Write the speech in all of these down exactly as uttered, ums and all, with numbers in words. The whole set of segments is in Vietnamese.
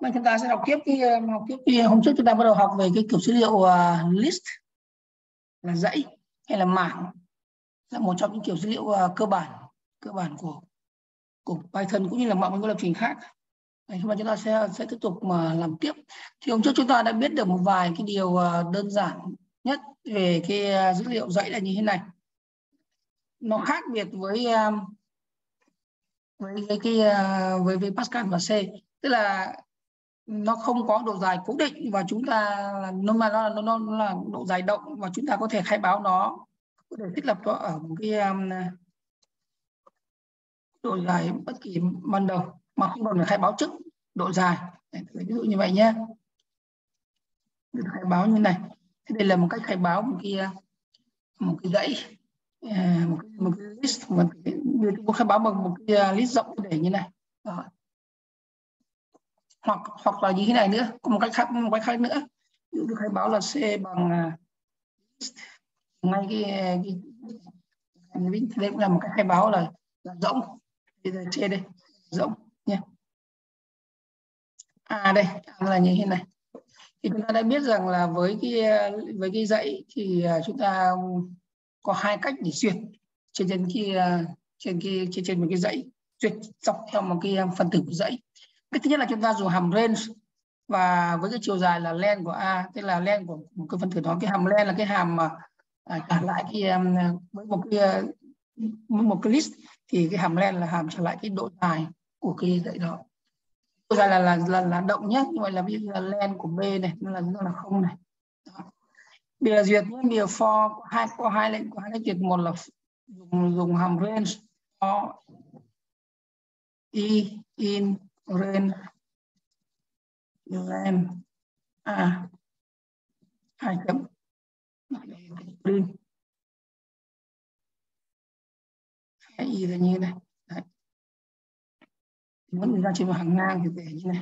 Và chúng ta sẽ học tiếp cái học tiếp cái hôm trước chúng ta bắt đầu học về cái kiểu dữ liệu uh, list là dãy hay là mảng, là một trong những kiểu dữ liệu uh, cơ bản cơ bản của của Python cũng như là mọi ngôn ngữ lập trình khác. Đấy, nhưng mà chúng ta sẽ sẽ tiếp tục mà làm tiếp. Thì hôm trước chúng ta đã biết được một vài cái điều uh, đơn giản nhất về cái uh, dữ liệu dãy là như thế này. Nó khác biệt với uh, với cái, cái uh, với với Pascal và C, tức là nó không có độ dài cố định và chúng ta nó mà nó, nó, nó là độ dài động và chúng ta có thể khai báo nó, có thể thiết lập nó ở một cái um, độ dài bất kỳ ban đầu mà không cần phải khai báo trước độ dài. Ví dụ như vậy nhé, khai báo như này. Thế đây là một cách khai báo một cái một cái dãy, một cái, một cái list, một cái khai báo bằng một cái list rộng để như này. Đó. hoặc hoặc là như thế này nữa, có một cách khác một cách khác nữa, ví dụ khai báo là C bằng ngay cái, cái đây cũng là một cách khai báo là, là rỗng. Bây giờ C đây rỗng nhé. À đây là như thế này. Thì chúng ta đã biết rằng là với cái với cái dãy thì chúng ta có hai cách để duyệt trên trên cái trên cái trên trên một cái dãy, duyệt dọc theo một cái phần tử của dãy. Cái thứ nhất là chúng ta dùng hàm range và với cái chiều dài là len của A, tức là len của một cái phần tử đó. Cái hàm len là cái hàm mà à, trả lại cái với một cái một cái list thì cái hàm len là hàm trả lại cái độ dài của cái dãy đó. Độ dài là là là, là động nhé, như vậy là ví dụ là len của B này nó là nó là không này. Đó. Bây giờ duyệt nhé, bây giờ for có hai có hai lệnh có hai lệnh duyệt, một là dùng dùng hàm range for i in range len a hai chấm print hai y là như này. Đấy. Muốn ra trên một hàng ngang thì để như này.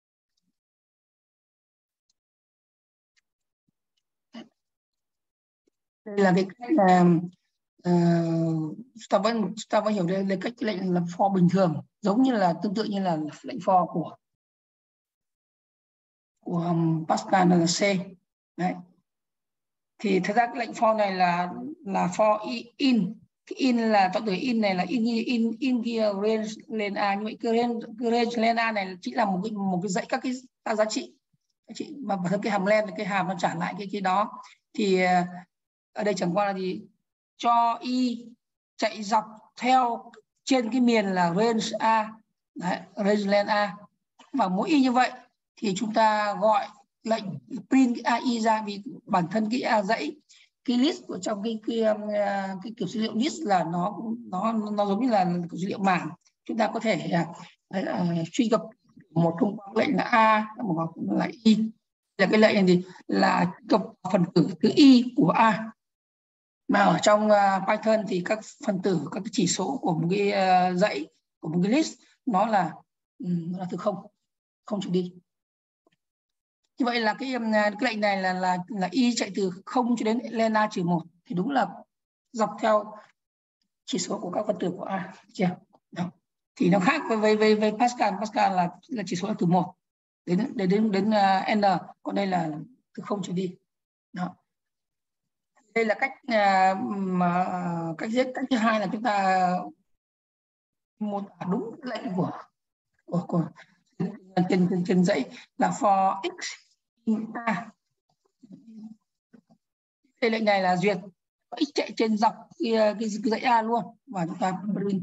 Đây là cái cách là uh, chúng ta vẫn chúng ta vẫn hiểu đây là cách lệnh làm for bình thường, giống như là tương tự như là lệnh for của của um, Pascal là C. Đấy. Thì thật ra cái lệnh for này là là for in. Cái in là tạo từ in này là in in in kia range lên A, như vậy cái range, cái range lên A này chỉ là một cái một cái dãy các cái các giá trị giá trị mà bản thân cái hàm len, cái hàm nó trả lại cái cái đó. Thì ở đây chẳng qua là gì, cho y chạy dọc theo trên cái miền là range A. Đấy, range len A, và mỗi y như vậy thì chúng ta gọi lệnh print cái a i ra, vì bản thân cái a dãy cái list của trong cái cái, cái kiểu dữ liệu list là nó nó nó giống như là kiểu dữ liệu mảng. Chúng ta có thể uh, uh, truy cập một thông qua lệnh là a, một là y, là cái lệnh này thì là cập phần tử thứ y của a. Mà ở trong uh, Python thì các phần tử, các cái chỉ số của một cái uh, dãy, của một cái list nó là um, nó là từ không không trở đi. Như vậy là cái, cái lệnh này là là là y chạy từ không cho đến len a trừ một, thì đúng là dọc theo chỉ số của các phần tử của a. Chưa? Đó. Thì nó khác với với với Pascal. Pascal là là chỉ số là từ một đến đến đến đến uh, n, còn đây là từ không trở đi. Đó. Đây là cách uh, mà uh, cách viết. Cách thứ hai là chúng ta mô tả đúng lệnh của của, của trên trên trên dãy là for x in a. Đây lệnh này là duyệt x chạy trên dọc cái, cái, cái dãy A luôn, và chúng ta print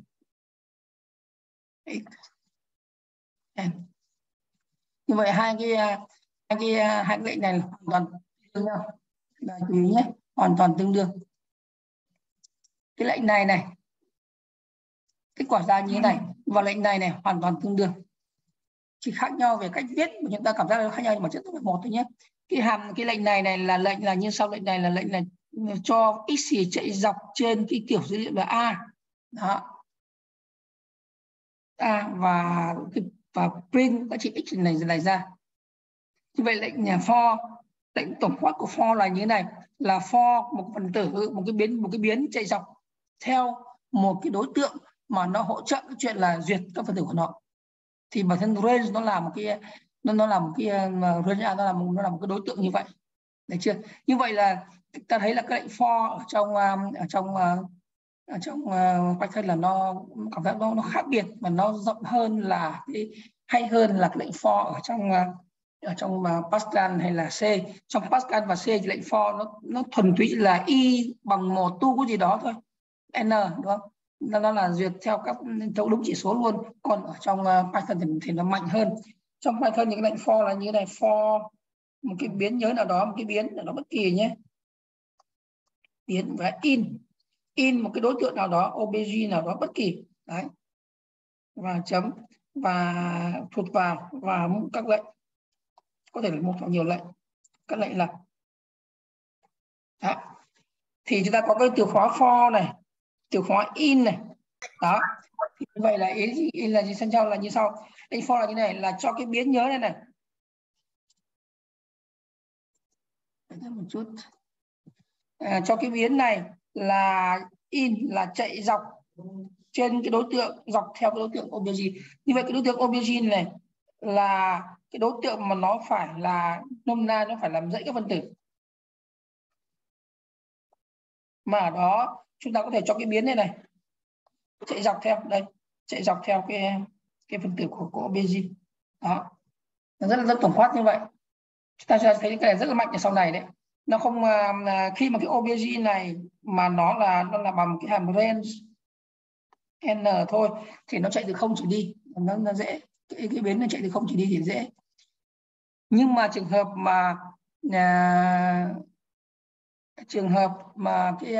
x n. Như vậy hai cái hai cái hai cái lệnh này là hoàn toàn tương đương, là chú ý nhé, hoàn toàn tương đương. Cái lệnh này này kết quả ra như thế này, và lệnh này này hoàn toàn tương đương, chỉ khác nhau về cách viết mà chúng ta cảm giác là khác nhau, nhưng mà chất là một thôi nhé. Cái hàm cái lệnh này này là lệnh là như sau, lệnh này là lệnh là cho x chạy dọc trên cái kiểu dữ liệu là a. Đó. A và và print giá trị x này này ra. Như vậy lệnh nhà for, lệnh tổng quát của for là như thế này, là for một phần tử, một cái biến một cái biến chạy dọc theo một cái đối tượng mà nó hỗ trợ cái chuyện là duyệt các phần tử của nó. Thì bản thân range nó là một cái nó nó là một cái range A, nó là một nó là một cái đối tượng như vậy, được chưa? Như vậy là ta thấy là cái lệnh for ở trong ở trong ở trong uh, Python là nó cảm giác nó, nó khác biệt và nó rộng hơn, là cái hay hơn là cái lệnh for ở trong uh, ở trong uh, Pascal hay là C. Trong Pascal và C thì lệnh for nó nó thuần túy là y bằng một tu cái gì đó thôi, n, đúng không? Nó, nó là duyệt theo các theo đúng chỉ số luôn. Còn ở trong uh, Python thì, thì nó mạnh hơn. Trong Python những cái lệnh for là như thế này: for một cái biến nhớ nào đó, một cái biến nào đó bất kỳ nhé, biến và in in một cái đối tượng nào đó, obj nào đó bất kỳ đấy, và chấm và thụt vào và các lệnh, có thể là một hoặc nhiều lệnh, các lệnh là đó. Thì chúng ta có cái từ khóa for này, từ khóa in này đó. Thì như vậy là ý gì in là gì sang sau là như sau. Lệnh for là như này, là cho cái biến nhớ này này, một chút à, cho cái biến này là in là chạy dọc trên cái đối tượng, dọc theo cái đối tượng obj. Như vậy cái đối tượng obj này là cái đối tượng mà nó phải là nôm na, nó phải làm dãy các phân tử, mà ở đó chúng ta có thể cho cái biến này này chạy dọc theo đây, chạy dọc theo cái cái phân tử của, của obj đó. Nó rất là rất tổng quát như vậy. Chúng ta sẽ thấy cái này rất là mạnh ở sau này đấy. Nó không khi mà cái obj này mà nó là nó là bằng cái hàm range n thôi thì nó chạy từ không trở đi, nó, nó dễ, cái, cái biến này chạy từ không trở đi thì dễ. Nhưng mà trường hợp mà à, trường hợp mà cái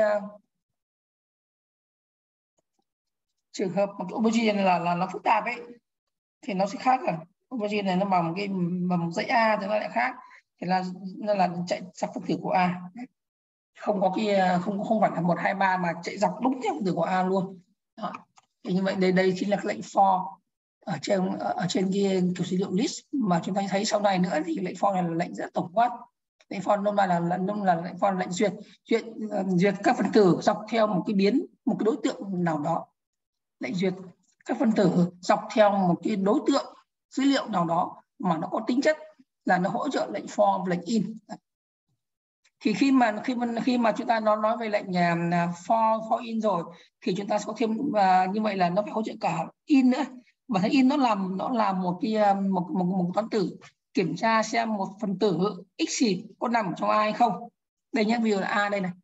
trường hợp mà cái obj này là là nó phức tạp ấy thì nó sẽ khác rồi. Obj này nó bằng cái bằng dãy A thì nó lại khác, thì là nó là chạy dọc phân tử của A, không có cái không không phải là một hai ba mà chạy dọc đúng theo phân tử của A luôn đó. Thì như vậy đây đây chính là cái lệnh for ở trên ở trên cái kiểu dữ liệu list mà chúng ta thấy sau này nữa. Thì lệnh for này là lệnh rất tổng quát. Lệnh for nôm na là là nôm là lệnh for là lệnh duyệt duyệt duyệt các phân tử dọc theo một cái biến, một cái đối tượng nào đó. Lệnh duyệt các phân tử dọc theo một cái đối tượng dữ liệu nào đó mà nó có tính chất là nó hỗ trợ lệnh for và lệnh in. Thì khi mà khi mà khi mà chúng ta nói nói về lệnh for for in rồi thì chúng ta sẽ có thêm uh, như vậy là nó phải hỗ trợ cả in nữa. Và cái in nó làm nó là một cái một một, một toán tử kiểm tra xem một phần tử x có nằm trong A hay không. Đây nhé, ví dụ là A đây này,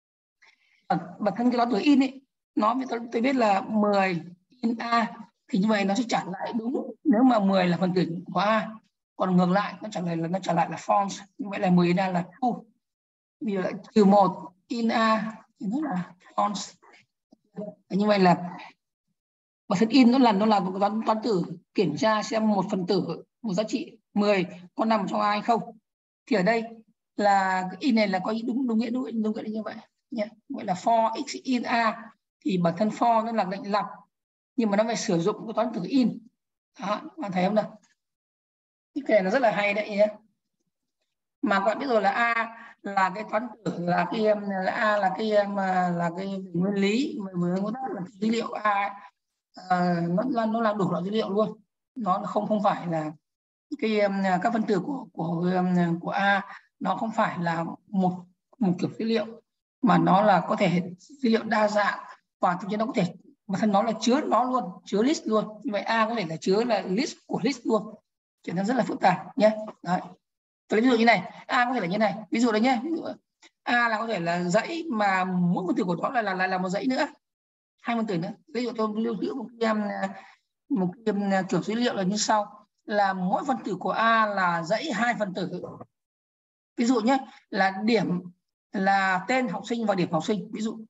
bản thân cái toán tử in ấy, nó tôi, tôi biết là mười in A thì như vậy nó sẽ trả lại đúng nếu mà mười là phần tử của A, còn ngược lại nó trả lời là nó trả lại là false. Như vậy là mười in A là true. Ví dụ là trừ một in A thì nó là false. Như vậy là bản thân in nó là nó là một toán toán tử kiểm tra xem một phần tử một giá trị mười có nằm trong A hay không. Thì ở đây là in này là có đúng đúng nghĩa đúng đúng nghĩa như vậy nhé. Gọi là for x in A thì bản thân for nó là lệnh lặp nhưng mà nó phải sử dụng cái toán tử in đó, bạn thấy không nào? Cái này nó rất là hay đấy nhé. Mà các bạn biết rồi là A là cái toán tử là cái là A là cái mà là cái nguyên lý với nguyên tắc là dữ liệu A uh, nó là nó là đủ loại dữ liệu luôn. Nó không không phải là cái các phân tử của của của A nó không phải là một một kiểu dữ liệu mà nó là có thể dữ liệu đa dạng, và thậm chí nó có thể bản thân nó là chứa nó luôn, chứa list luôn. Như vậy A có thể là chứa là list của list luôn, chuyện nó rất là phức tạp nhé. Đấy. Tôi ví dụ như này, A có thể là như này, ví dụ đấy nhé, ví dụ A là có thể là dãy mà mỗi phân tử của nó là là là, là một dãy nữa, hai phân tử nữa. Ví dụ tôi lưu trữ một cái một cái kiểu dữ liệu là như sau, là mỗi phân tử của A là dãy hai phân tử. Ví dụ nhé, là điểm là tên học sinh và điểm học sinh, ví dụ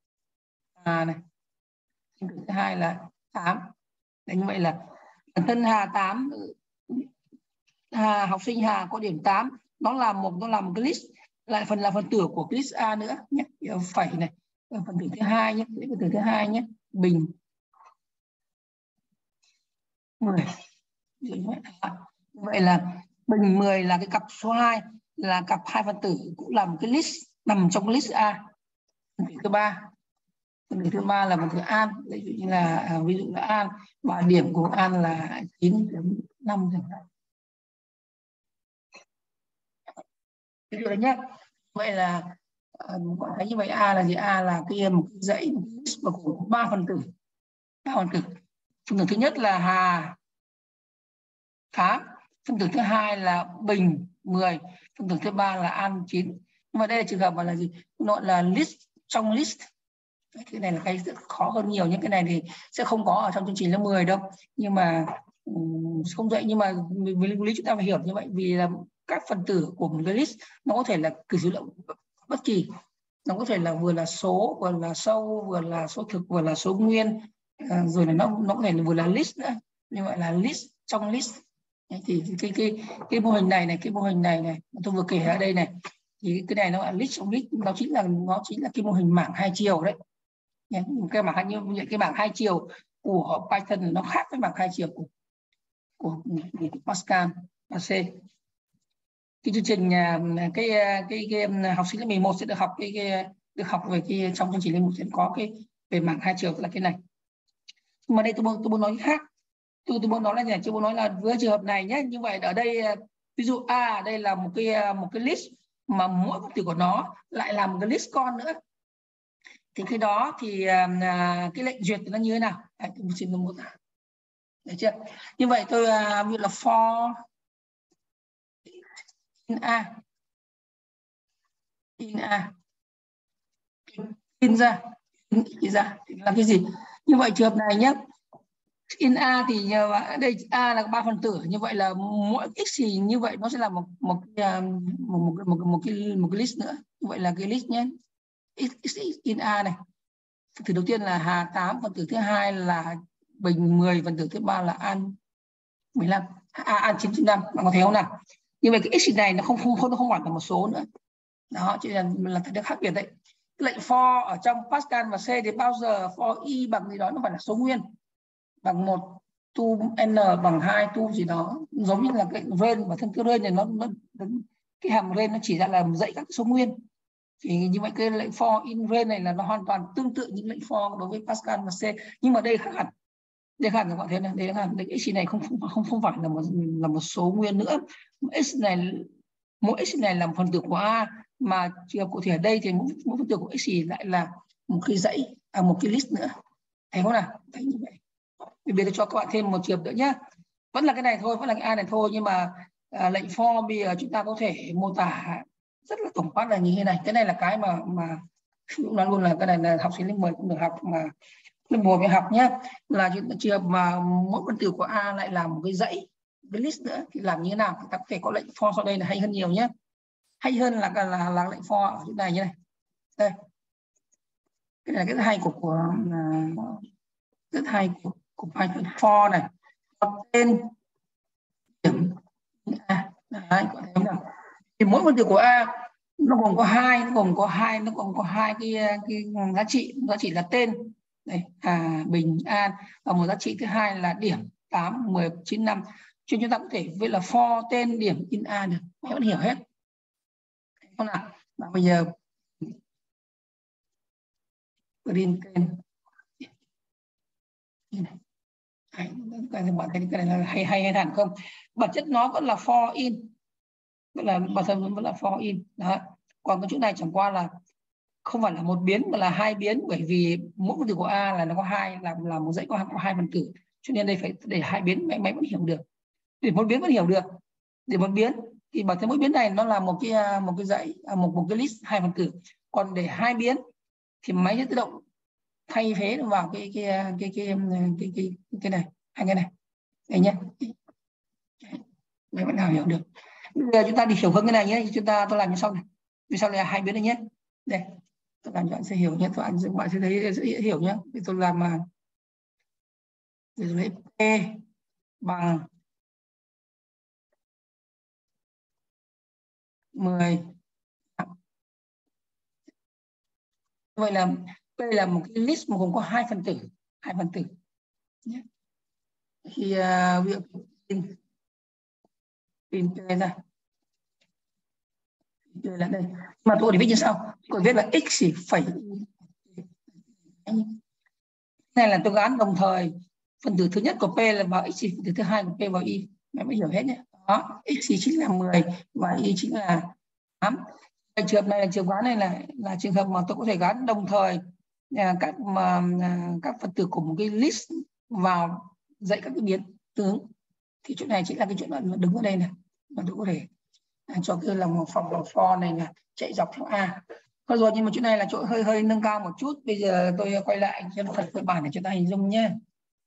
à này, thứ hai là tám. Đấy, như vậy là bản thân Hà tám, Hà, học sinh Hà có điểm tám, nó là một nó là một cái list, lại phần là phần tử của cái list A nữa nhé. Phẩy này, phần tử thứ hai nhé, phần tử thứ hai nhé, bình mười. Như vậy là bình mười là cái cặp số hai, là cặp hai phân tử cũng là một cái list nằm trong cái list A. Phần tử thứ ba, phần tử thứ ba là phần tử An, ví dụ như là ví dụ là An và điểm của An là chín chấm năm chẳng hạn. ví dụ đấy nhé. Vậy là uh, bạn thấy như vậy A là gì? A là cái một cái dãy mà gồm ba phần tử. Ba phần tử. Phần tử thứ nhất là Hà tám, phần tử thứ hai là Bình mười, phần tử thứ ba là An chín. Nhưng mà đây là trường hợp mà là gì? Nó là list trong list. Cái này là cái khó hơn nhiều, những cái này thì sẽ không có ở trong chương trình lớp mười đâu, nhưng mà um, không dạy. Nhưng mà với lý chúng ta phải hiểu như vậy, vì là các phần tử của một cái list nó có thể là cử số lượng bất kỳ, nó có thể là vừa là số, vừa là sâu, vừa là số thực, vừa là số nguyên, à, rồi là nó nó có thể là vừa là list nữa, như vậy là list trong list. Thì cái cái cái mô hình này này, cái mô hình này này tôi vừa kể ở đây này, thì cái này nó là list trong list, nó chính là nó chính là cái mô hình mảng hai chiều đấy. Cái mảng như cái mảng hai chiều của Python nó khác với mảng hai chiều của của, của Pascal và C. Cái chương trình cái cái, cái, cái học sinh lớp mười một sẽ được học cái, cái được học về cái trong chương trình lớp một sẽ có cái về mảng hai chiều là cái này. Nhưng mà đây tôi muốn tôi muốn nói cái khác. Tôi tôi muốn nói là gì? Tôi muốn nói là với trường hợp này nhé. Như vậy ở đây ví dụ A đây là một cái một cái list mà mỗi phần tử của nó lại là một cái list con nữa. Thì khi đó thì uh, cái lệnh duyệt thì nó như thế nào? Đấy, tôi xin một được chưa? Như vậy tôi uh, ví dụ là for in A, in A, in ra, in, in ra là cái gì? Như vậy trường hợp này nhé, in A thì nhờ đây A là ba phần tử, như vậy là mỗi x thì như vậy nó sẽ là một một một một, một, một cái một cái list nữa. Như vậy là cái list nhé, x, x in A này. Phần tử đầu tiên là Hà tám, phần tử thứ hai là Bình mười, phần tử thứ ba là An mười lăm, à, An chín mươi lăm. Bạn có thấy không nào? Như vậy cái x này nó không không không nó không phải là một số nữa. Đó, cho nên là cái khác biệt đấy. Cái lệnh for ở trong Pascal và C thì bao giờ for y bằng gì đó nó phải là số nguyên, bằng một tu n bằng hai tu gì đó, giống như là cái range, và thân cái range này nó, nó cái hàm range nó chỉ ra là dạy các số nguyên. Thì như vậy cái lệnh for in range này là nó hoàn toàn tương tự như lệnh for đối với Pascal và C, nhưng mà đây khác hẳn. Đây khác hẳn các bạn thấy này, đây là cái x này không không không không phải là một là một số nguyên nữa. X này mỗi x này là một phần tử của A, mà trường hợp cụ thể ở đây thì mỗi, mỗi phần tử của x lại là một cái dãy, à, một cái list nữa. Thấy không nào? Thấy như vậy. Bây giờ cho các bạn thêm một trường hợp nữa nhé. Vẫn là cái này thôi, vẫn là cái A này thôi, nhưng mà à, lệnh for bây giờ chúng ta có thể mô tả rất là tổng quát là như thế này. Cái này là cái mà mà cũng nói luôn là cái này là học sinh lớp mười cũng được học, mà lớp một phải học nhé. Là trường hợp mà mỗi phần tử của A lại là một cái dãy, cái list nữa, thì làm như thế nào? Chúng ta có thể có lệnh for sau đây là hay hơn nhiều nhé. Hay hơn là là, là, là lệnh for ở chỗ này như này. Đây. Cái này là cái hay của của rất hay của, của Python. For này, có tên điểm A. Đấy, có thấy không? Thì mỗi phần tử của A nó gồm có hai, nó gồm có hai, nó gồm có hai cái cái giá trị, giá trị là tên đây, à, Bình An, và một giá trị thứ hai là điểm tám, mười, chín, năm. Cho nên chúng ta có thể viết là for tên điểm in A được, các bạn hiểu hết không nào? Và bây giờ print tên hay, bạn thấy cái này là hay hay hay hẳn không? Bản chất nó vẫn là for in, vẫn là bản thân vẫn là for in đó. Còn cái chỗ này chẳng qua là không phải là một biến mà là hai biến, bởi vì mỗi phần tử của A là nó có hai, là là một dãy có, có hai phần tử, cho nên đây phải để hai biến máy máy vẫn hiểu được. Để một biến vẫn hiểu được, để một biến thì bản thân mỗi biến này nó là một cái một cái dãy, một một cái list hai phần tử. Còn để hai biến thì máy sẽ tự động thay thế vào cái cái cái cái cái cái, cái, cái này, hai cái này đây nhé. Máy vẫn nào hiểu được. Bây giờ chúng ta đi hiểu hơn cái này nhé, chúng ta tôi làm như sau này, vì sau này hai biến này nhé. Đây, tôi làm cho bạn sẽ hiểu nhé, tôi bạn bạn sẽ thấy sẽ hiểu nhé. Thì tôi làm mà lấy p bằng mười. Vậy là đây là một cái list mà gồm có hai phần tử, hai phần tử nhé. Thì uh, việc in in p ra đây là đây, mà tôi để viết như sau, tôi viết là x thì phẩy này là tôi gắn đồng thời phần tử thứ nhất của p là vào x, phần tử thứ hai của p vào y, mày mới hiểu hết nhé. Đó, x thì chính là mười và y chính là Trường hợp này là trường hợp này là là trường hợp mà tôi có thể gắn đồng thời à, các mà à, các phần tử của một cái list vào dạy các cái biến tướng. Thì chỗ này chính là cái chuyện là đứng ở đây này, mà tôi có thể à, cho cái lòng phòng lòng for này là chạy dọc theo A. Thôi rồi, nhưng mà chỗ này là chỗ hơi hơi nâng cao một chút. Bây giờ tôi quay lại cho phần cơ bản để chúng ta hình dung nhé.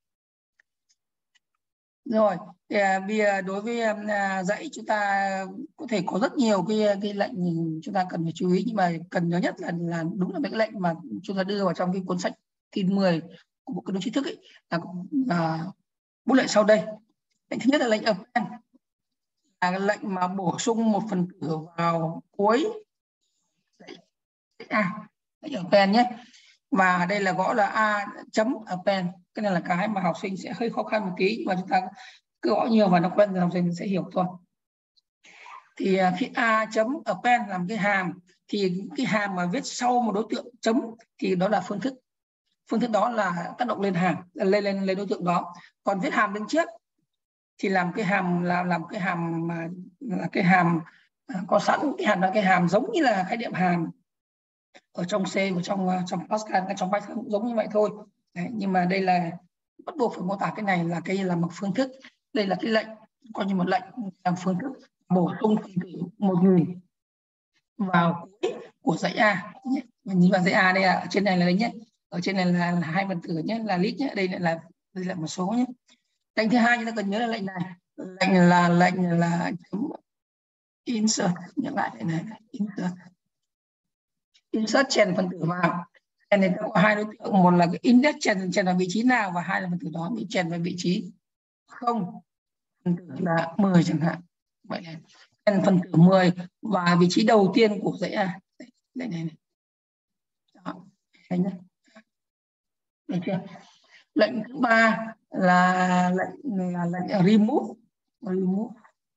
Rồi, thì, à, bây giờ đối với à, dạy chúng ta có thể có rất nhiều cái cái lệnh chúng ta cần phải chú ý, nhưng mà cần nhớ nhất là là đúng là cái lệnh mà chúng ta đưa vào trong cái cuốn sách tin mười của Bộ Cơ Đông Tri Thức ấy, là, là bút lệnh sau đây. Lệnh thứ nhất là lệnh append, là lệnh mà bổ sung một phần tử vào cuối dạy A, lệnh append nhé. Và đây là gọi là a chấm append. Cái này là cái mà học sinh sẽ hơi khó khăn một tí, nhưng mà chúng ta cứ gõ nhiều và nó quen rồi học sinh sẽ hiểu thôi. Thì khi a chấm append làm cái hàm, thì cái hàm mà viết sau một đối tượng chấm thì đó là phương thức. Phương thức đó là tác động lên hàm, lên lên lên đối tượng đó. Còn viết hàm đứng trước thì làm cái hàm là làm cái hàm mà là cái hàm có sẵn, cái hàm là cái hàm giống như là khái niệm hàm ở trong C và trong trong Pascal, trong Python cũng giống như vậy thôi. Đấy, nhưng mà đây là bắt buộc phải mô tả cái này là cái là một phương thức. Đây là cái lệnh coi như một lệnh làm phương thức bổ sung một nghìn vào cuối của dãy A. Mình nhìn vào dãy A đây, là ở trên này là đấy nhé, ở trên này là, là hai phần tử nhé, là list nhé, đây lại là đây là một số nhé. Lệnh thứ hai chúng ta cần nhớ là lệnh này, lệnh là lệnh là insert, nhắc lại cái này, insert insert chèn phần tử vào. Cái này có hai đối tượng, một là cái index chèn chèn vào vị trí nào, và hai là phần tử đó bị chèn vào vị trí không, phần tử là mười chẳng hạn. Vậy là chèn phần tử mười và vị trí đầu tiên của dãy A. Đây này này. Đó. Đây nhé. Được chưa? Lệnh thứ ba là lệnh là lệnh remove remove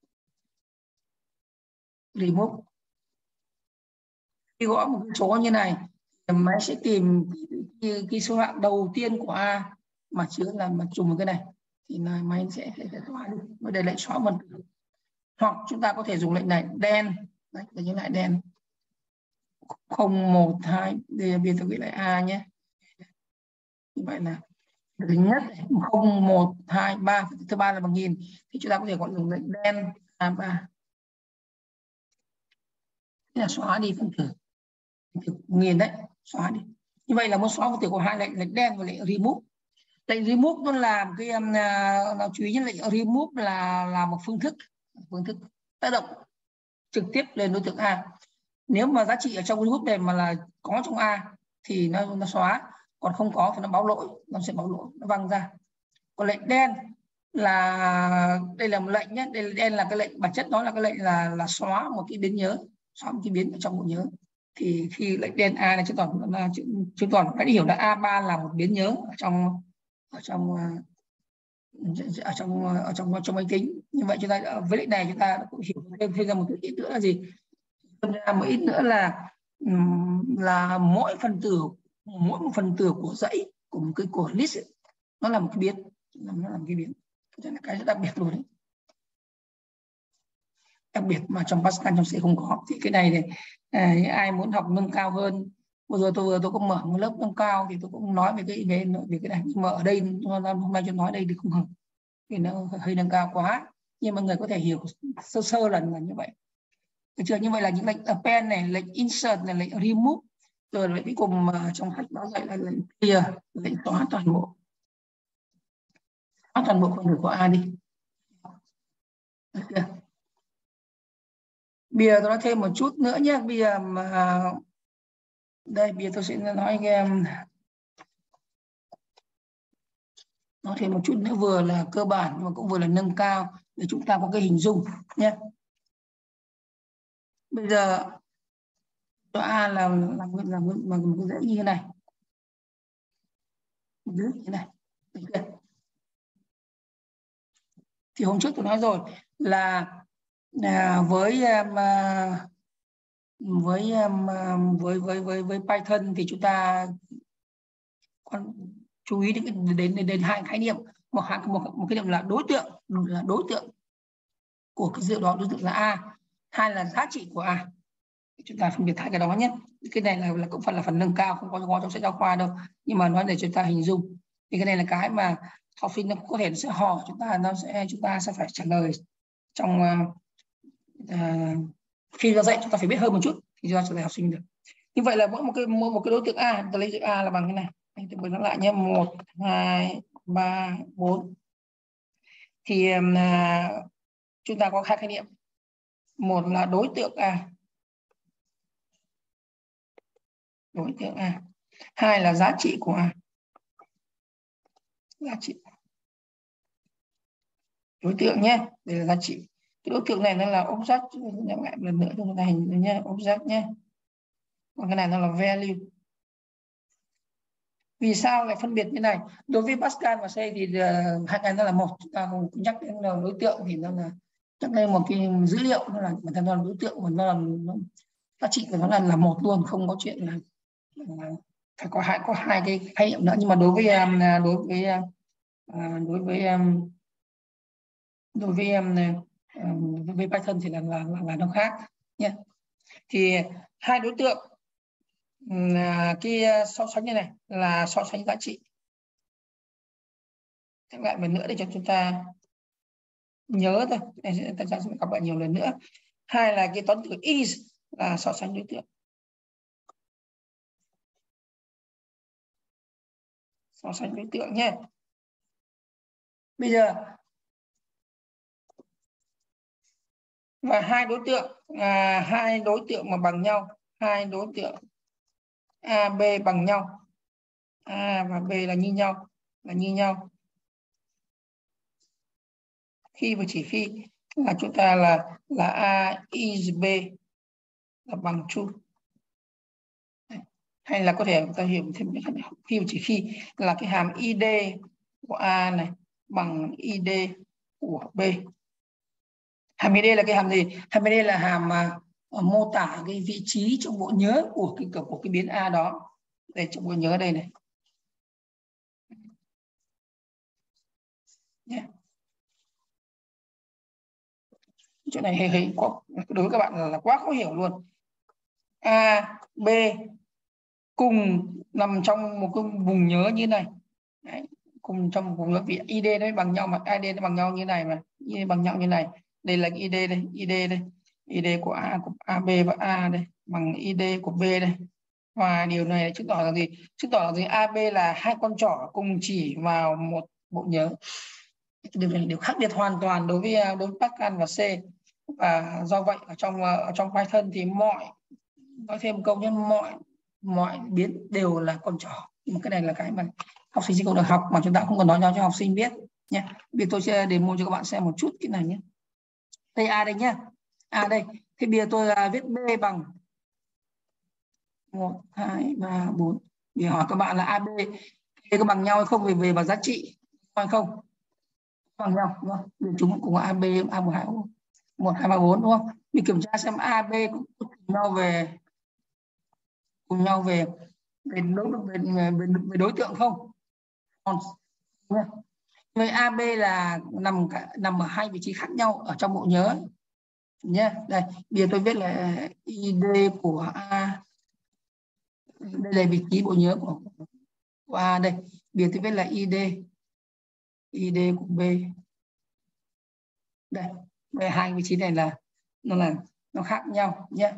remove. Khi gõ một cái số như này, máy sẽ tìm cái, cái số hạng đầu tiên của A mà chứa là mà trùng với cái này, thì là máy sẽ sẽ xóa đi. Và đây lệnh xóa phần tử. Hoặc chúng ta có thể dùng lệnh này đen, đấy, để nhớ lại đen không một hai, đây bây giờ viết lại A nhé. Như vậy là thứ nhất không một hai ba, thứ ba là bằng nghìn, thì chúng ta có thể gọi dùng lệnh đen A ba, thế là xóa đi phần tử nghìn đấy, xóa đi. Như vậy là muốn xóa phần tử của hai lệnh, lệnh đen và lệnh remove. Lệnh remove nó làm cái um, nào chú ý nhé, lệnh remove là là một phương thức phương thức tác động trực tiếp lên đối tượng A. Nếu mà giá trị ở trong remove này mà là có trong A thì nó nó xóa, còn không có thì nó báo lỗi, nó sẽ báo lỗi, nó văng ra. Còn lệnh đen là đây là một lệnh nhé, đây là đen là cái lệnh bản chất, đó là cái lệnh là là xóa một cái biến nhớ, xóa một cái biến ở trong bộ nhớ. Thì khi lệnh đen A này chứng tỏ là chứng tỏ phải hiểu là A ba là một biến nhớ ở trong ở trong ở trong ở trong trong máy tính. Như vậy chúng ta với lệnh này chúng ta cũng hiểu thêm thêm ra một cái ít nữa là gì, thêm ra một ít nữa là là mỗi phần tử mỗi một phần tử của dãy của một cái của list ấy, nó là một cái biến, nó là một cái biến, đó là cái rất đặc biệt luôn đấy, đặc biệt mà trong Pascal trong C không có. Thì cái này thì à, ai muốn học nâng cao hơn, vừa rồi tôi vừa tôi có mở một lớp nâng cao thì tôi cũng nói về cái về, về cái này, nhưng mà ở đây hôm nay cho nói đây thì không hợp, vì nó hơi nâng cao quá, nhưng mà người có thể hiểu sơ sơ lần là như vậy. Được chưa? Như vậy là những lệnh append này, lệnh insert này, lệnh remove, rồi lệnh cuối cùng mà trong sách báo dạy là lệnh clear, lệnh xóa toàn bộ xóa toàn bộ phần tử của A đi. Được chưa? Bây giờ tôi nói thêm một chút nữa nhé. Bây giờ mà đây bây giờ tôi sẽ nói anh em nói thêm một chút nữa, vừa là cơ bản nhưng mà cũng vừa là nâng cao để chúng ta có cái hình dung nhé. Bây giờ cho A là làm làm làm một cái dãy như thế này, như thế này. Thì hôm trước tôi nói rồi là à, với um, với, um, với với với với Python thì chúng ta còn chú ý đến đến đến, đến hai khái niệm, một, một một cái niệm là đối tượng, là đối tượng của cái dữ đó, đối tượng là A, hai là giá trị của A. Chúng ta phân biệt hai cái đó nhé. Cái này là, là cũng phần là phần nâng cao, không có có trong sách giáo khoa đâu, nhưng mà nói để chúng ta hình dung. Thì cái này là cái mà học sinh nó có thể nó sẽ hỏi chúng ta, nó sẽ chúng ta sẽ phải trả lời trong uh, uh, khi ra dạy chúng ta phải biết hơn một chút thì cho trả lời học sinh được. Như vậy là mỗi một cái mỗi một cái đối tượng A, ta lấy chữ A là bằng cái này. Anh tôi nói lại nhé, một, hai, ba, bốn. Thì uh, chúng ta có hai khái niệm. Một là đối tượng A, đối tượng A. Hai là giá trị của A, giá trị đối tượng nhé. Đây là giá trị. Cái đối tượng này nó là object, nhắc lại lần nữa chúng ta hình nhé, object nhé. Còn cái này nó là value. Vì sao lại phân biệt như này? Đối với Pascal và C thì uh, hai cái nó là một. Chúng ta không nhắc đến đối tượng thì nó là nhắc lên một cái dữ liệu, nó là bản thân nó là đối tượng, mà nó là nó, giá trị của nó là là một luôn, không có chuyện là, là phải có hai có hai cái khái niệm nữa. Nhưng mà đối với um, đối với uh, đối với um, đối với um, uh, với Python thì là là là, là nó khác nhé. Thì hai đối tượng uh, cái so sánh như này là so sánh giá trị. Các lại một nữa để cho chúng ta nhớ thôi, ta sẽ gặp lại nhiều lần nữa. Hai là cái toán từ is là so sánh đối tượng, so sánh đối tượng nhé. Bây giờ và hai đối tượng à, hai đối tượng mà bằng nhau, hai đối tượng A, B bằng nhau, A và B là như nhau, là như nhau. Khi và chỉ khi là chúng ta là là A is B là bằng true. Hay là có thể ta hiểu thêm khi và chỉ khi là cái hàm i đê của A này bằng i đê của B. Hàm i đê là cái hàm gì? Hàm i đê là hàm mà mô tả cái vị trí trong bộ nhớ của cái của cái biến A đó. Đây, trong bộ nhớ đây này. Yeah. Chỗ này hơi hơi có đối với các bạn là, là quá khó hiểu luôn. A, B cùng nằm trong một cái vùng nhớ như này. Đấy, cùng trong một vùng nhớ, vì i đê nó bằng nhau mà i đê nó bằng nhau như này mà, i đê bằng nhau như này. Đây là i đê đây, i đê đây. i đê của A của a bê và A đây bằng i đê của B đây. Và điều này chứng tỏ là gì? Chứng tỏ là gì? a bê là hai con trỏ cùng chỉ vào một bộ nhớ. Điều này đều khác biệt hoàn toàn đối với đối với Pascal và C. Và do vậy ở trong ở trong Python thì mọi, nói thêm một câu nhé, mọi mọi biến đều là con trỏ. Nhưng mà cái này là cái mà học sinh sẽ không được học, mà chúng ta không cần nói cho học sinh biết nhé. Bây giờ tôi sẽ demo cho các bạn xem một chút cái này nhé. Đây A đây nhé. A đây. Thì bây giờ tôi uh, viết B bằng một, hai, ba, bốn. Vì hỏi các bạn là a bê có bằng nhau hay không về về mặt giá trị hay không? Bằng nhau đúng không? Vì chúng cũng có a bê, A một, hai, một, hai, ba, bốn đúng không? Mình kiểm tra xem a bê cũng cùng nhau về cùng nhau về về đối, về, về, về đối tượng không? Còn với a bê là nằm cả, nằm ở hai vị trí khác nhau ở trong bộ nhớ nhé. Đây, bây giờ tôi viết là i đê của A. Đây là vị trí bộ nhớ của, của A đây. Bây giờ tôi viết là i đê. i đê của B. Đây, đây hai vị trí này là nó là nó khác nhau nhé.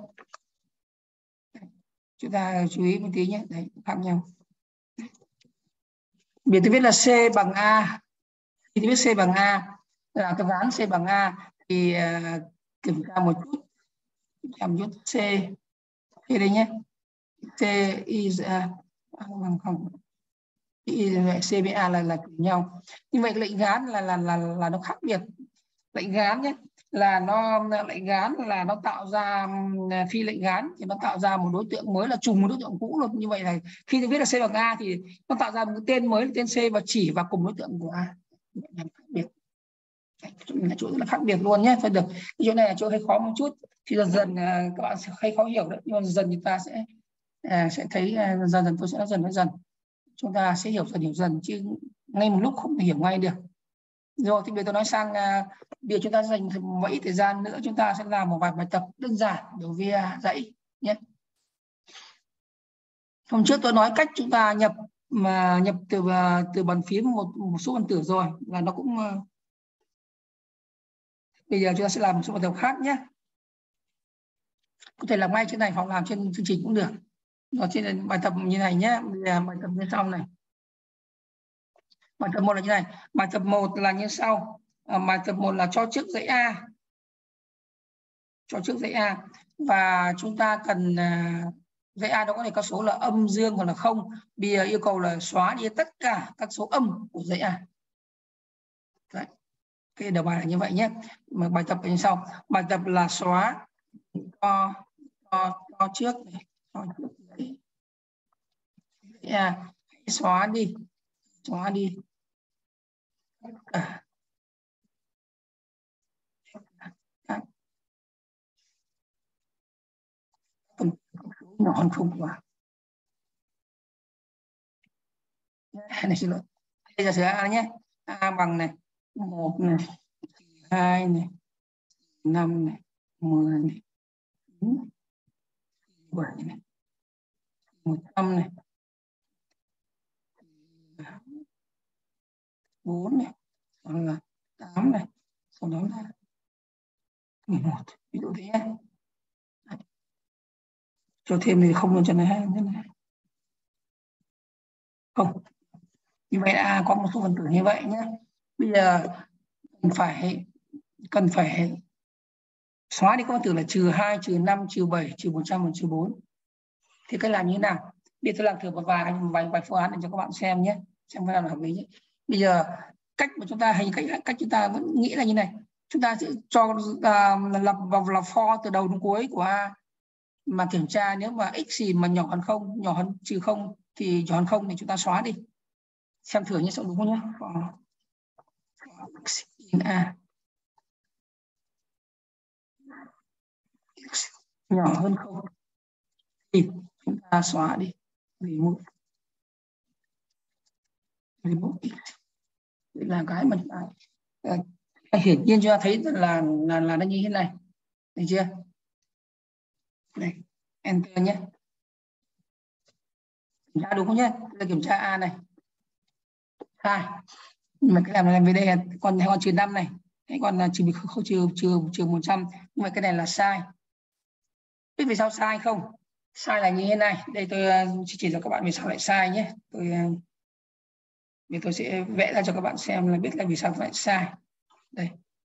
Chúng ta chú ý một tí nhé, đấy khác nhau. Bây giờ tôi viết là C bằng A. Khi tôi viết C bằng A là tôi gán C bằng A thì uh, kiểm tra một chút, kiểm tra một chút C đây đây nhé. C is A bằng không. C với A là là cùng nhau. Như vậy lệnh gán là là là là nó khác biệt. Lệnh gán nhé là nó lệnh gán là nó tạo ra phi lệnh gán thì nó tạo ra một đối tượng mới là trùng một đối tượng cũ luôn. Như vậy là khi tôi viết là C bằng A thì nó tạo ra một cái tên mới là tên C và chỉ vào cùng đối tượng của A. Khác biệt. Là chỗ rất là khác biệt luôn nhé. Thôi được, cái chỗ này là chỗ hơi khó một chút thì dần dần các bạn sẽ hơi khó hiểu đấy, nhưng mà dần chúng ta sẽ sẽ thấy dần dần tôi sẽ nói dần nói dần chúng ta sẽ hiểu dần hiểu dần chứ ngay một lúc không thể hiểu ngay được. Rồi thì bây giờ tôi nói sang uh, bây giờ chúng ta dành mấy thời gian nữa chúng ta sẽ làm một vài bài tập đơn giản đối với uh, dãy nhé. Hôm trước tôi nói cách chúng ta nhập mà nhập từ từ bàn phím một, một số phần tử rồi là nó cũng bây giờ chúng ta sẽ làm một số bài tập khác nhé. Có thể làm ngay trên này hoặc làm trên chương trình cũng được. Nó trên bài tập như này nhé. Bây giờ bài tập như sau này. Bài tập một là như này. Bài tập một là như sau. À, bài tập một là cho trước dãy A. Cho trước dãy A. Và chúng ta cần dãy A đó có thể có số là âm dương hoặc là không. Bây giờ yêu cầu là xóa đi tất cả các số âm của dãy A. Đấy. Cái đầu bài là như vậy nhé. Mà bài tập như sau. Bài tập là xóa cho, cho, cho trước này. Cho trước dãy A. Xóa đi. Xóa đi. À. Nhỏ hơn không quá. Này xin lỗi. Bây giờ sửa A nhé. A bằng này. một này. hai này. năm này. mười này. bảy này. một trăm này. bốn này. Sau đó là tám này. Sau đó là mười một. Ví dụ thế nhé. Cho thêm thì không luôn cho này hai. Không. Như vậy A có một số phần tử như vậy nhé. Bây giờ cần phải cần phải xóa đi các phần tử là trừ hai, trừ năm, trừ bảy, trừ một trăm và trừ bốn. Thì cách làm như thế nào? Bây giờ tôi làm thử một vài vài vài phương án để cho các bạn xem nhé. Xem cái nào là hợp lý nhé. Bây giờ cách mà chúng ta hình cách cách chúng ta vẫn nghĩ là như này. Chúng ta sẽ cho uh, lập vào là for từ đầu đến cuối của A mà kiểm tra nếu mà x gì mà nhỏ hơn không, nhỏ hơn trừ không thì nhỏ hơn không thì chúng ta xóa đi. Xem thử như sao đúng không nhé. For x in A x nhỏ hơn không thì chúng ta xóa đi. Remove remove x là cái mà chúng ta uh, hiển nhiên chúng ta thấy là là là nó như thế này, được chưa? Đây, enter nhé. Kiểm tra đúng không nhé? Tôi kiểm tra A này. Sai. Nhưng mà cái làm này về đây là còn còn trừ năm này, cái còn là trừ không trừ trừ trừ một trăm, nhưng mà cái này là sai. Biết vì sao sai không? Sai là như thế này. Đây tôi chỉ chỉ cho các bạn vì sao lại sai nhé. Tôi vì tôi sẽ vẽ ra cho các bạn xem là biết là vì sao lại sai. Đây.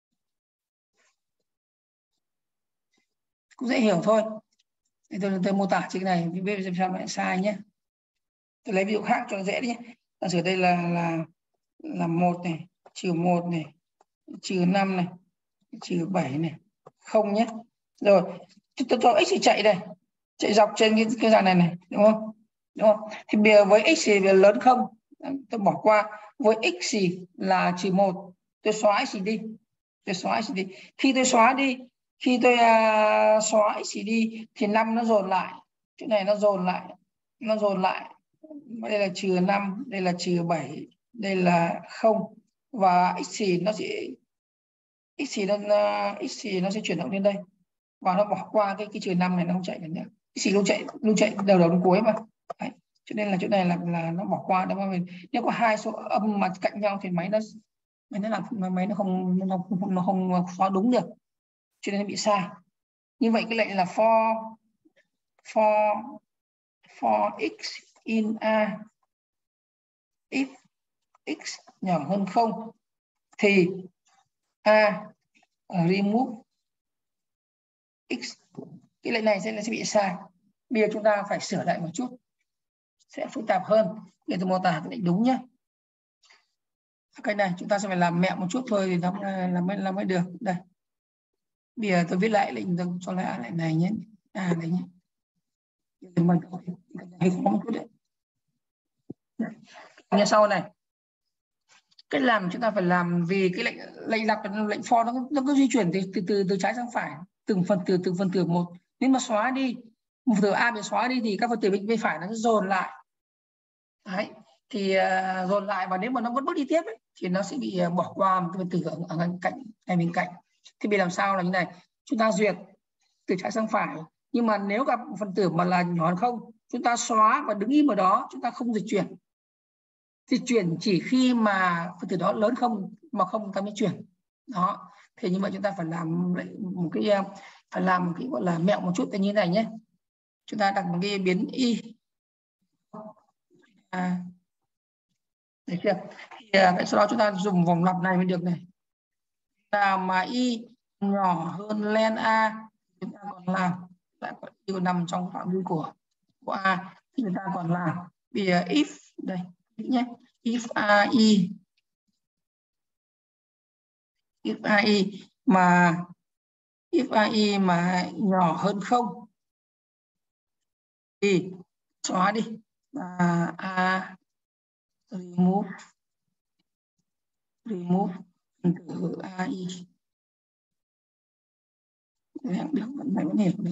Cũng dễ hiểu thôi. Đây tôi, tôi mô tả trên cái này biết vì sao lại sai nhé. Tôi lấy ví dụ khác cho nó dễ đi nhé. Giả sử đây là là là một này, trừ một này, trừ năm này, trừ bảy này, không nhé. Rồi, tôi cho x thì chạy đây, chạy dọc trên cái, cái dạng này này, đúng không? Đúng không? Thì bây giờ với x thì lớn không, tôi bỏ qua. Với x thì là trừ một, tôi xóa x đi, tôi xóa x đi. Khi tôi xóa đi, khi tôi uh, xóa x đi thì năm nó dồn lại, chỗ này nó dồn lại, nó dồn lại. Đây là trừ năm, đây là trừ bảy, đây là không, và x thì nó sẽ x thì nó x thì nó sẽ chuyển động lên đây và nó bỏ qua cái cái trừ năm này, nó không chạy được nữa. X thì luôn chạy luôn chạy đầu đầu đến cuối mà. Đấy. Cho nên là chỗ này là là nó bỏ qua. Đó mình nếu có hai số âm mà cạnh nhau thì máy nó máy nó làm máy nó không nó không nó không xóa đúng được, cho nên nó bị sai. Như vậy cái lệnh là for for for x in A if x nhỏ hơn không thì A remove x. Cái lệnh này sẽ sẽ bị sai. Bây giờ chúng ta phải sửa lại một chút, sẽ phức tạp hơn. Để tôi mô tả cái lệnh đúng nhé. Cái này chúng ta sẽ phải làm mẹo một chút thôi thì nó là mới là mới được. Đây. Bây giờ tôi viết lại lệnh cho lại lệnh này nhé. À đấy nhé. Mình hay có một chút đấy. Như sau này. Cách làm chúng ta phải làm vì cái lệnh lệnh lặp lệnh for nó nó cứ di chuyển từ từ từ, từ trái sang phải, từng phần từ từng phần tử một. Nếu mà xóa đi một từ A bị xóa đi thì các phần tử bên, bên phải nó dồn lại. Đấy. Thì uh, dồn lại và nếu mà nó vẫn bước đi tiếp ấy, thì nó sẽ bị uh, bỏ qua một cái phần tử ở, ở cạnh ngay bên cạnh. Thì bị làm sao là như này, chúng ta duyệt từ trái sang phải Nhưng mà nếu gặp một phần tử mà là nhỏ hơn không, chúng ta xóa và đứng im ở đó, chúng ta không dịch chuyển. Dịch chuyển chỉ khi mà phần tử đó lớn không mà không chúng ta mới chuyển. Đó. Thì như vậy chúng ta phải làm một cái phải làm một cái gọi là mẹo một chút như thế này nhé. Chúng ta đặt một cái biến y. À, được chưa? Thì à, sau đó chúng ta dùng vòng lặp này mới được này. Nào mà y nhỏ hơn len a, chúng ta còn làm lại còn y còn nằm trong phạm vi của của a thì chúng ta còn làm. Bây giờ if đây nhé, if ai if ai mà if ai mà nhỏ hơn không thì xóa đi, à, a remove remove phần tử ai. Được, vẫn phải vẫn hiểu được.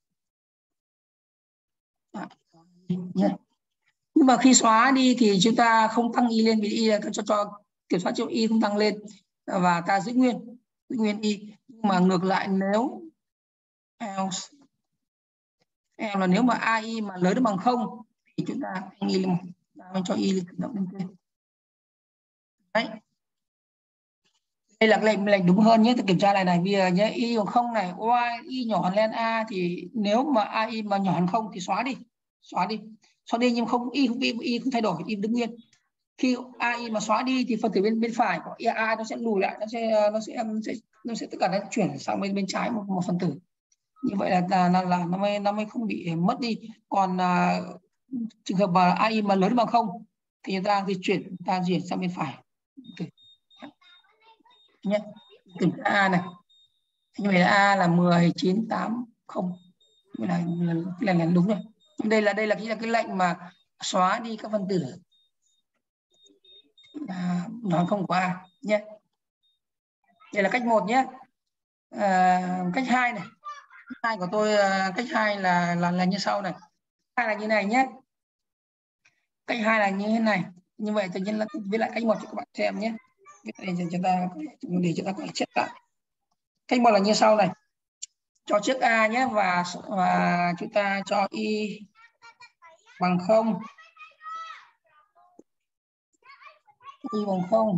À, yeah. Nhưng mà khi xóa đi thì chúng ta không tăng y lên vì y cho cho kiểm soát cho y không tăng lên và ta giữ nguyên giữ nguyên y. Nhưng mà ngược lại nếu else else là nếu mà ai mà lớn hơn bằng không thì chúng ta tăng y lên, ta cho y tự động lên trên. Đấy. Đây là lệnh lệnh đúng hơn nhé, tôi kiểm tra này này. Bây giờ nhé, y bằng không này, y, y nhỏ hơn lên a thì nếu mà ai mà nhỏ hơn không thì xóa đi, xóa đi, xóa đi nhưng không y không y, y không thay đổi, y đứng nguyên. Khi ai mà xóa đi thì phần tử bên bên phải của a nó sẽ lùi lại, nó sẽ nó sẽ nó sẽ, nó sẽ tất cả nó chuyển sang bên bên trái một, một phần tử. Như vậy là là, là, là nó mới nó mới không bị mất đi. Còn à, trường hợp mà ai mà lớn bằng không thì chúng ta di chuyển ta chuyển sang bên phải nhé. Kiểm tra a này, như vậy là a là mười chín tám không, như là là, là đúng rồi. Đây là đây là cái là cái lệnh mà xóa đi các phân tử à, nó không có a nhé. Đây là cách một nhé. À, cách hai này, cách hai của tôi cách hai là là là như sau này. Hai là như này nhé. Cách hai là như thế này. Như vậy tự nhiên là với lại cách một cho các bạn xem nhé. Để chúng ta để chúng ta có thể check lại. Cách một là như sau này. Cho trước a nhé và và chúng ta cho y bằng không, y bằng không,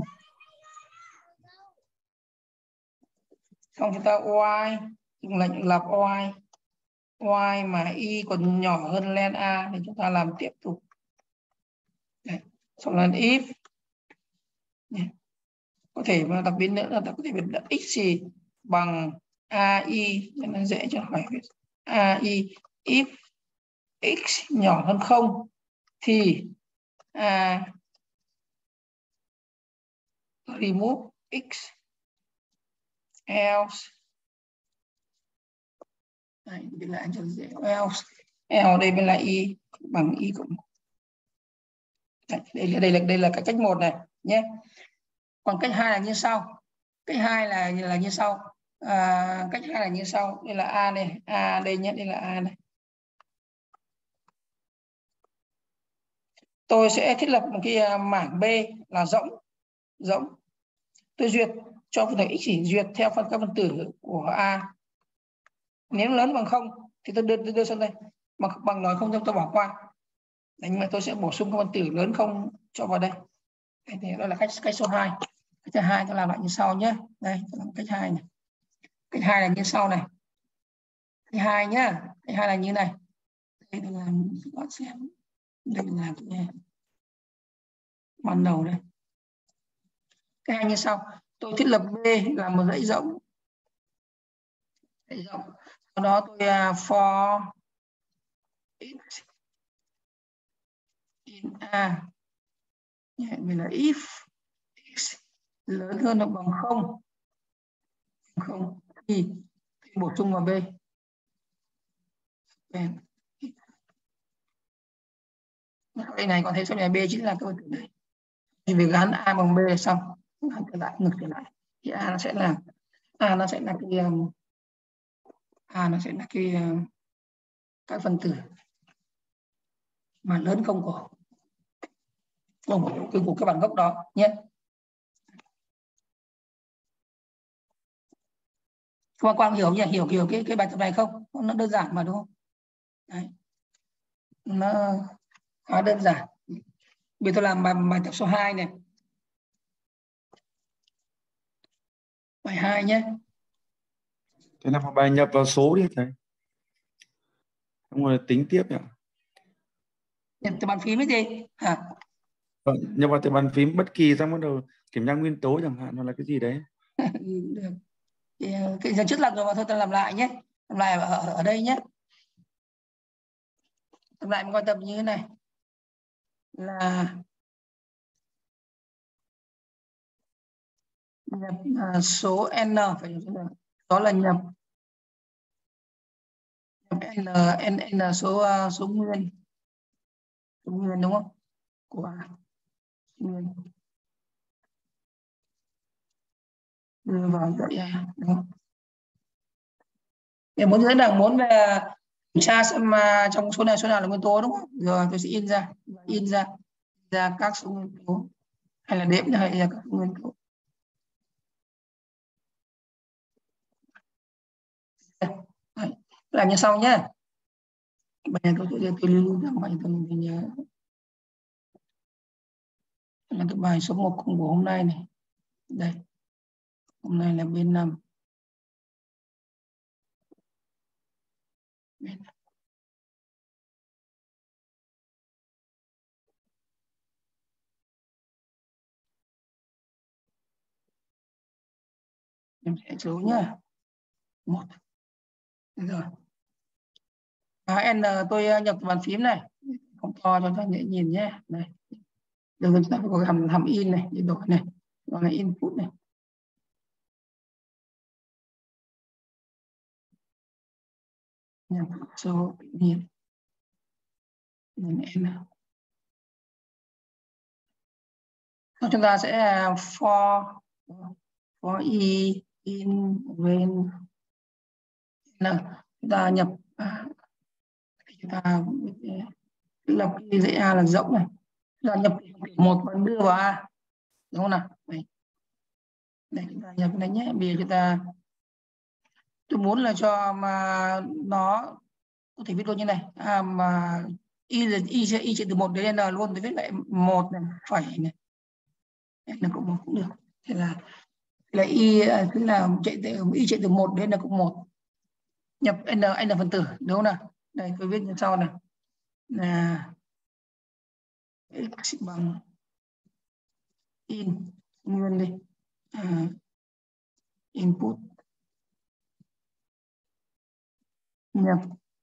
xong chúng ta y dùng lệnh lặp y y mà y còn nhỏ hơn len a thì chúng ta làm tiếp tục. Đấy. Xong là if Đấy. Có thể mà đặc biệt nữa là có thể biệt là x gì bằng ai cho nó dễ cho hỏi ai if x nhỏ hơn không thì a remove x else. Đây là anh cho dễ else else đây bên là y bằng y cộng đây là đây là đây là cái cách một này nhé. Còn cách hai là như sau. Cách hai là là như sau. À, cách hai là như sau. Đây là a này, a đây nhé, đây là a này. Tôi sẽ thiết lập một cái mảng B là rỗng rỗng. Tôi duyệt cho phần tử x chỉ duyệt theo phần các phân tử của a. Nếu lớn bằng không thì tôi đưa, tôi đưa sang đây. Bằng bằng nói không tôi bỏ qua. Đấy, nhưng mà tôi sẽ bổ sung các phân tử lớn không cho vào đây. Đấy, thì đó là cách cách số hai. Cách thứ hai tôi làm lại như sau nhé. Đây, tôi làm cách hai này. Cách hai là như sau này. Cách hai nhá. Cách hai là như này. Đây là các bạn xem. Đây là cái ban đầu đây. Cách hai như sau. Tôi thiết lập B là một dãy rỗng. Dãy rỗng. Sau đó tôi uh, for x in a. Mình là if x lớn hơn hoặc bằng không không thì bổ sung vào B. Đây này còn thấy số này B chính là cái phần tử này. Thì việc gắn a bằng B là xong, ngược trở lại ngược trở lại thì a nó sẽ là a nó sẽ là cái a nó sẽ là cái các phần tử mà lớn không của không của, của các bản gốc đó nhé. Quang Quang hiểu nhỉ, hiểu hiểu cái cái bài tập này không? Nó đơn giản mà đúng không? Đấy. Nó khá đơn giản. Bây giờ tôi làm bài, bài tập số hai này. Bài hai nhé. Thế là bài nhập vào số đi thầy. Xong rồi tính tiếp nhỉ. Nhập từ bàn phím ấy gì? À. Vâng, nhập vào từ bàn phím bất kỳ, xong bắt đầu kiểm tra nguyên tố chẳng hạn, hoặc là cái gì đấy. Được. Thì, cái giờ trước làm rồi mà thôi ta làm lại nhé. Làm lại ở, ở, ở đây nhé. Làm lại một bài tập như thế này. Là nhập à, số n, phải đó là nhập nhập n n n số uh, số nguyên số nguyên đúng không, của nguyên đưa vào dãy A đúng không? Để muốn thế là muốn về kiểm tra xem mà trong số này số nào là nguyên tố đúng không? Rồi tôi sẽ in ra in ra ra các số nguyên tố, hay là đếm hay là các số nguyên tố. Đấy. Làm như sau nhé. Bây giờ tôi tôi tôi lưu ra bài tôi mình nhớ là cái bài số một của hôm nay này. Đây, hôm nay là bên năm. Bên năm. Em sẽ số nhá. Một. Rồi. À, N tôi nhập bàn phím này, không to cho ta dễ nhìn nhé. Này. Đường chúng ta có hàm hàm in này, để đổi này, gọi là input này. Nhập số tự nhiên. N. Xong chúng ta sẽ for for i in range n. Chúng ta nhập à, chúng ta lập cái dãy A là rộng này. Chúng ta nhập một và đưa vào A đúng không nào? Đây, đây chúng ta nhập cái này nhé. Bây giờ chúng ta tôi muốn là cho mà nó có thể viết luôn như này, à, mà y là y sẽ y chạy từ một đến n luôn, tôi viết lại một này phẩy này, n cộng một cũng được. Thế là là y tức là chạy từ y chạy từ một đến n cộng một, nhập n n phần tử đúng không nào? Đây tôi viết như sau này là x bằng in nguyên đi à, input nhập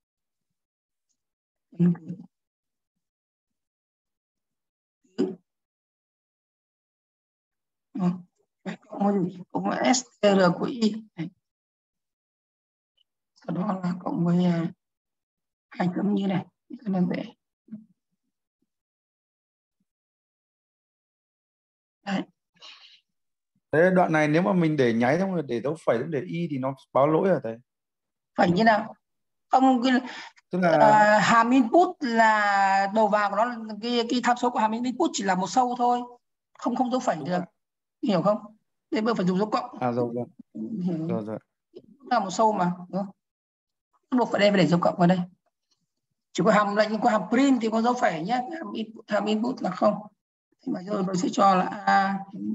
cộng với cộng với str của y này. Sau đó là cộng với hai chấm như này cho nên dễ. Đấy. Thế đoạn này nếu mà mình để nháy xong rồi để dấu phẩy để y thì nó báo lỗi à thầy? Phẩy như nào? Không, cái, Tức là uh, hàm input là đầu vào của nó, cái cái tham số của hàm input chỉ là một sâu thôi, không không dấu phẩy được, rồi. hiểu không? Đây bây giờ phải dùng dấu cộng. À rồi rồi. Hiểu. Rồi rồi. Là một sâu mà, đúng không? Buộc phải đây phải để dấu cộng vào đây. Chỉ có hàm lệnh có hàm print thì có dấu phẩy nhé, hàm input, hàm input là không. Thì bây giờ tôi sẽ cho là a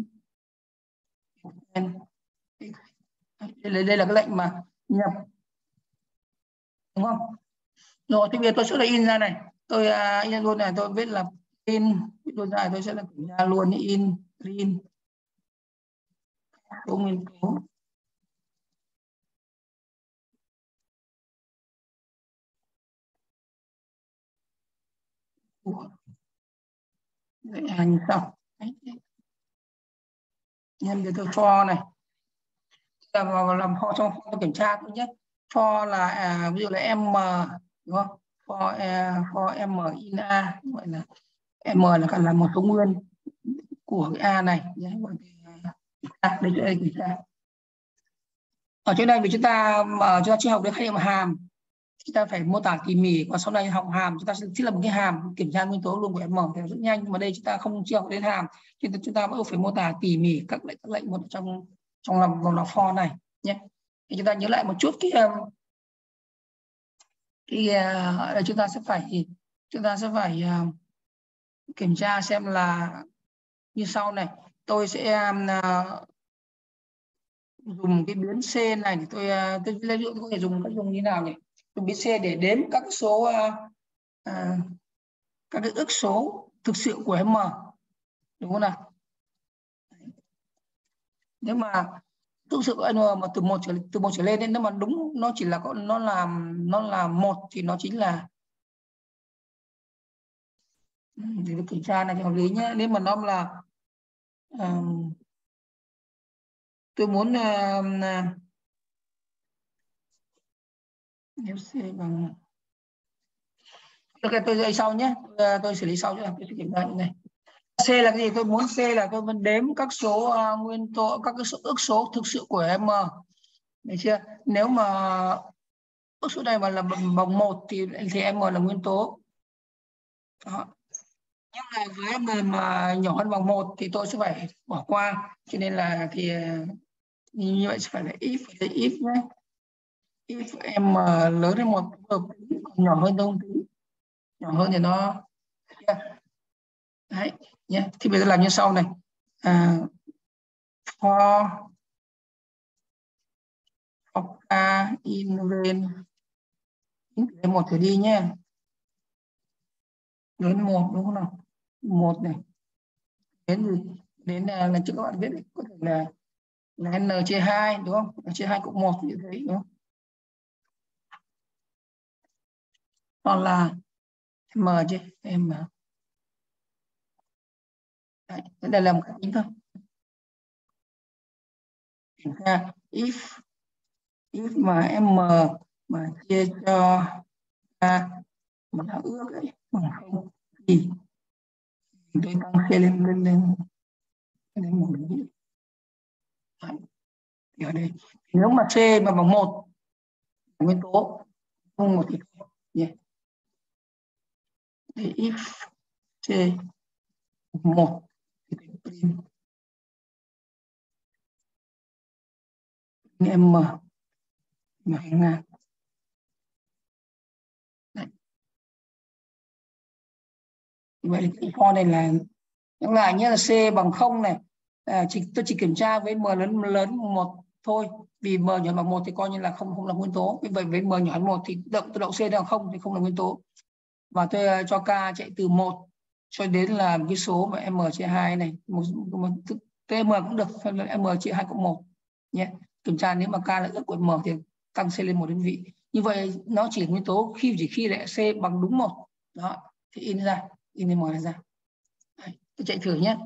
n. Đây là, đây là cái lệnh mà nhập đúng không? Rồi thì bây giờ tôi sẽ là in ra này, tôi uh, in ra luôn này, tôi viết là in, viết luôn ra tôi sẽ là kiểm tra luôn in print số nguyên tố của dãy A như sau. Nhân để tôi for này, làm làm for cho for kiểm tra thôi nhé. For là à, ví dụ là m đúng không? For uh, for m in a, gọi là m là cần là một số nguyên của cái a này nhé. À, đây đây kiểm tra. Ở chỗ này vì chúng ta ở chúng ta chưa học được khái niệm hàm, chúng ta phải mô tả tỉ mỉ, và sau này học hàm chúng ta sẽ thiết lập một cái hàm kiểm tra nguyên tố luôn của m thì rất nhanh, nhưng mà đây chúng ta không chưa học đến hàm, cho nên chúng ta vẫn phải mô tả tỉ mỉ các lệnh các lệnh một trong trong lòng vòng là for này nhé. Thì chúng ta nhớ lại một chút cái Thì ở đây chúng ta sẽ phải chúng ta sẽ phải uh, kiểm tra xem là như sau này. Tôi sẽ uh, dùng cái biến C này để tôi uh, tôi ví dụ tôi có thể dùng cách dùng như nào nhỉ? Dùng biến C để đếm các số uh, uh, các cái ước số thực sự của M, đúng không nào? Nếu mà thực sự của M mà từ một trở từ một trở lên nên nếu mà đúng nó chỉ là nó là nó là một thì nó chính là, để tôi kiểm tra này cho hợp lý nhé. Nếu mà nó là uh, tôi muốn uh, nếu C bằng, ok tôi dạy sau nhé, tôi, tôi xử lý sau chứ tôi sẽ kiểm tra này. C là cái gì? Tôi muốn C là tôi muốn đếm các số uh, nguyên tố, các cái số, ước số thực sự của M, được chưa? Nếu mà ước số này mà là bằng một thì thì M là nguyên tố. Đó. Nhưng mà với M mà nhỏ hơn bằng một thì tôi sẽ phải bỏ qua, cho nên là thì như vậy sẽ phải là if if nhé. If M lớn hơn một nhỏ hơn không tí, nhỏ hơn thì nó đấy nhé. Thì bây giờ làm như sau này, à, for for k in range in một thử đi nhé, lớn một đúng không nào? Một này đến gì đến là, là trước các bạn biết đấy, có thể là là n chia hai đúng không? N chia hai cộng một như thế đúng không? Hoặc là m chứ m đấy, đây là một cái tính thôi. Nha, if if mà m mà chia cho a mà là ước ấy bằng không thì tôi tăng c lên lên lên lên một điểm. Thì ở đây nếu mà c mà bằng một nguyên tố không một thì không nhé. Thì if c một thì print m mà hàng ngang. Đấy. Vậy thì for này là những lại nhé, là c bằng không này, à, chỉ, tôi chỉ kiểm tra với m lớn lớn một thôi, vì m nhỏ bằng một thì coi như là không không là nguyên tố. Vì vậy với m nhỏ hơn một thì động tự động c là không thì không là nguyên tố. Và tôi cho k chạy từ một cho đến là cái số mà m chia hai này, một, một tm cũng được, m chia hai cộng một nhé. Kiểm tra nếu mà k là ước của m thì tăng c lên một đơn vị. Như vậy nó chỉ là nguyên tố khi chỉ khi lại c bằng đúng một đó thì in ra, in m này ra. Đấy, tôi chạy thử nhé.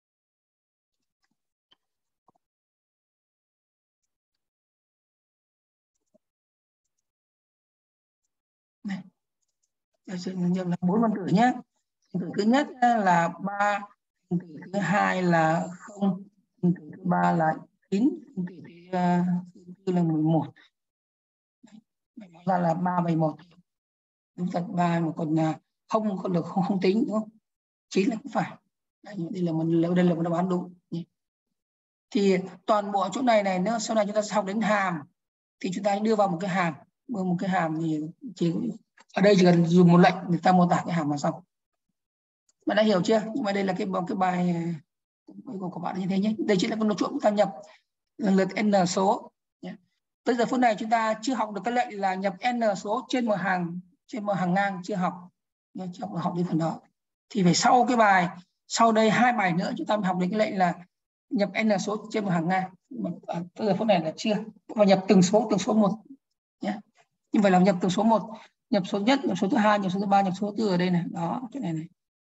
Này, là bốn phân tử nhé. Phân tử thứ nhất là ba, phân tử thứ hai là không, phân tử thứ ba là chín, phân tử thứ tư là mười một. Nó ra là ba bảy một. Đúng thật, ba mà còn không còn được không, không tính đúng không? Chín là cũng phải. Đây, đây là một đây là một đáp án đúng. Thì toàn bộ chỗ này này nếu sau này chúng ta học đến hàm thì chúng ta đưa vào một cái hàm, một cái hàm thì chỉ ở đây chỉ cần dùng một lệnh để ta mô tả cái hàm là xong. Bạn đã hiểu chưa? Nhưng mà đây là cái cái bài của các bạn như thế nhé. Đây chỉ là con chuỗi chúng ta nhập lần lượt n số. Tới giờ phút này chúng ta chưa học được cái lệnh là nhập n số trên một hàng trên một hàng ngang, chưa học. Chưa học, học đến phần đó. Thì phải sau cái bài, sau đây hai bài nữa chúng ta mới học đến cái lệnh là nhập n số trên một hàng ngang. À, tới giờ phút này là chưa. Và nhập từng số từng số một nhé. Như vậy là nhập từng số một, nhập số nhất, nhập số thứ hai, nhập số thứ ba, nhập số thứ tư ở đây này. Đó, chỗ này này.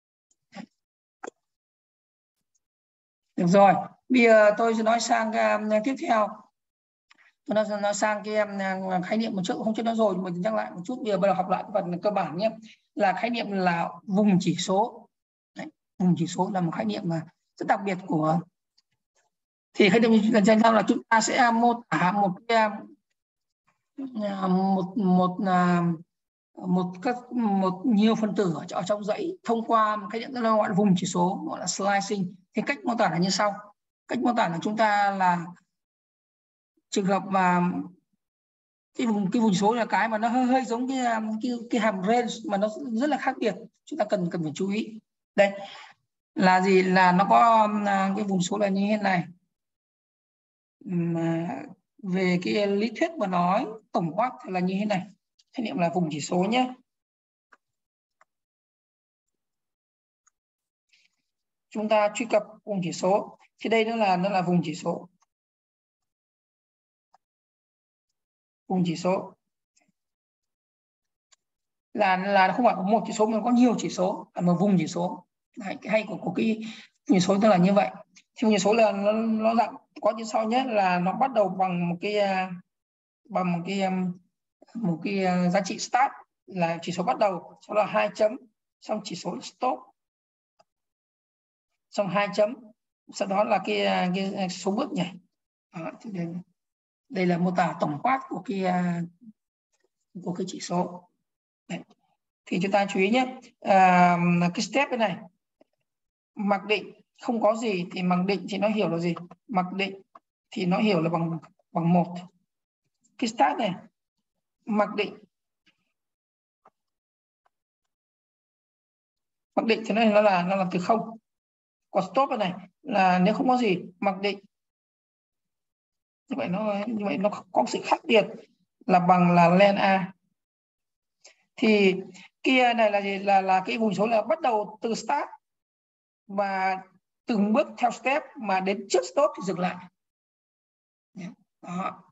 Được rồi, bây giờ tôi sẽ nói sang cái tiếp theo. Tôi nói, nói sang cái um, khái niệm một chút không chưa nói rồi, mình nhắc lại một chút. Bây giờ bắt đầu học lại cái phần cơ bản nhé, là khái niệm là vùng chỉ số. Đấy, vùng chỉ số là một khái niệm mà rất đặc biệt của, thì khái niệm gần chân là chúng ta sẽ mô tả một cái một một một các một nhiều phân tử ở trong dãy thông qua một khái niệm là gọi là vùng chỉ số, gọi là slicing. Thì cách mô tả là như sau. Cách mô tả là chúng ta là trường hợp mà cái vùng cái vùng số là cái mà nó hơi hơi giống cái cái, cái hàm range mà nó rất là khác biệt, chúng ta cần cần phải chú ý. Đây là gì, là nó có cái vùng số là như thế này. Mà về cái lý thuyết mà nói tổng quát thì là như thế này, khái niệm là vùng chỉ số nhé. Chúng ta truy cập vùng chỉ số thì đây nó là nó là vùng chỉ số. Vùng chỉ số là là không phải có một chỉ số mà có nhiều chỉ số, là một vùng chỉ số. Hay, hay của của cái chỉ số tức là như vậy. Thì vùng chỉ số là nó nó dạng có như sau nhé, là nó bắt đầu bằng một cái bằng một cái một cái giá trị start là chỉ số bắt đầu, sau đó là hai chấm, xong chỉ số stop, xong hai chấm, sau đó là cái cái số bước nhảy. Đó, thì đây, đây là mô tả tổng quát của cái của cái chỉ số. Đấy. Thì chúng ta chú ý nhé, à, cái step bên này mặc định không có gì thì mặc định thì nó hiểu là gì, mặc định thì nó hiểu là bằng bằng một. Cái start này mặc định mặc định thì nó là nó là từ không. Còn stop này là nếu không có gì mặc định, như vậy nó như vậy nó có sự khác biệt là bằng là len A. Thì kia này là gì, là là cái vùng số là bắt đầu từ start và từng bước theo step mà đến trước stop thì dừng lại. Đó.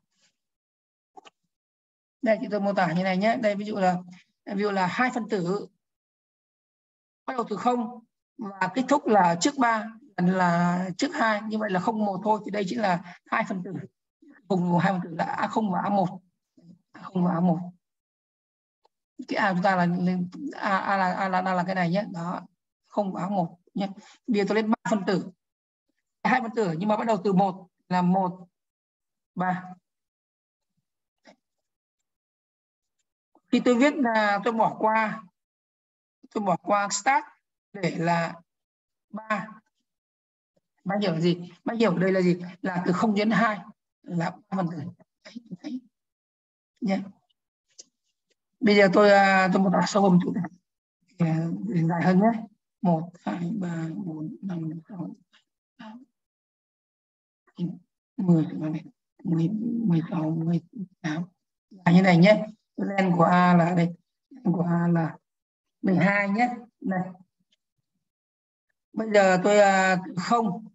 Đây thì tôi mô tả như này nhé. Đây ví dụ là ví dụ là hai phân tử bắt đầu từ không và kết thúc là trước ba là trước hai, như vậy là không một thôi, thì đây chính là hai phân tử. Vùng hai phân tử là A không và A một. A không và A một. Cái A chúng ta là A, A là A là, A là cái này nhé. Đó. Không và A một nhé. Bây giờ tôi lên ba phân tử. Hai phân tử nhưng mà bắt đầu từ một là một ba. Khi tôi viết là tôi bỏ qua tôi bỏ qua start để là ba. Ba hiểu là gì? Ba hiểu đây là gì? Là từ không đến hai là ba phần tử. Đấy, đấy. Yeah. Bây giờ tôi tôi một đọc sâu hơn một chút này. Để dài hơn nhé. một, hai, ba, bốn, năm, sáu, tám, mười, mười, mười sáu, mười tám. Dài như này nhé. Len của A là đây. Len của A là mười hai nhé. Đây. Bây giờ tôi không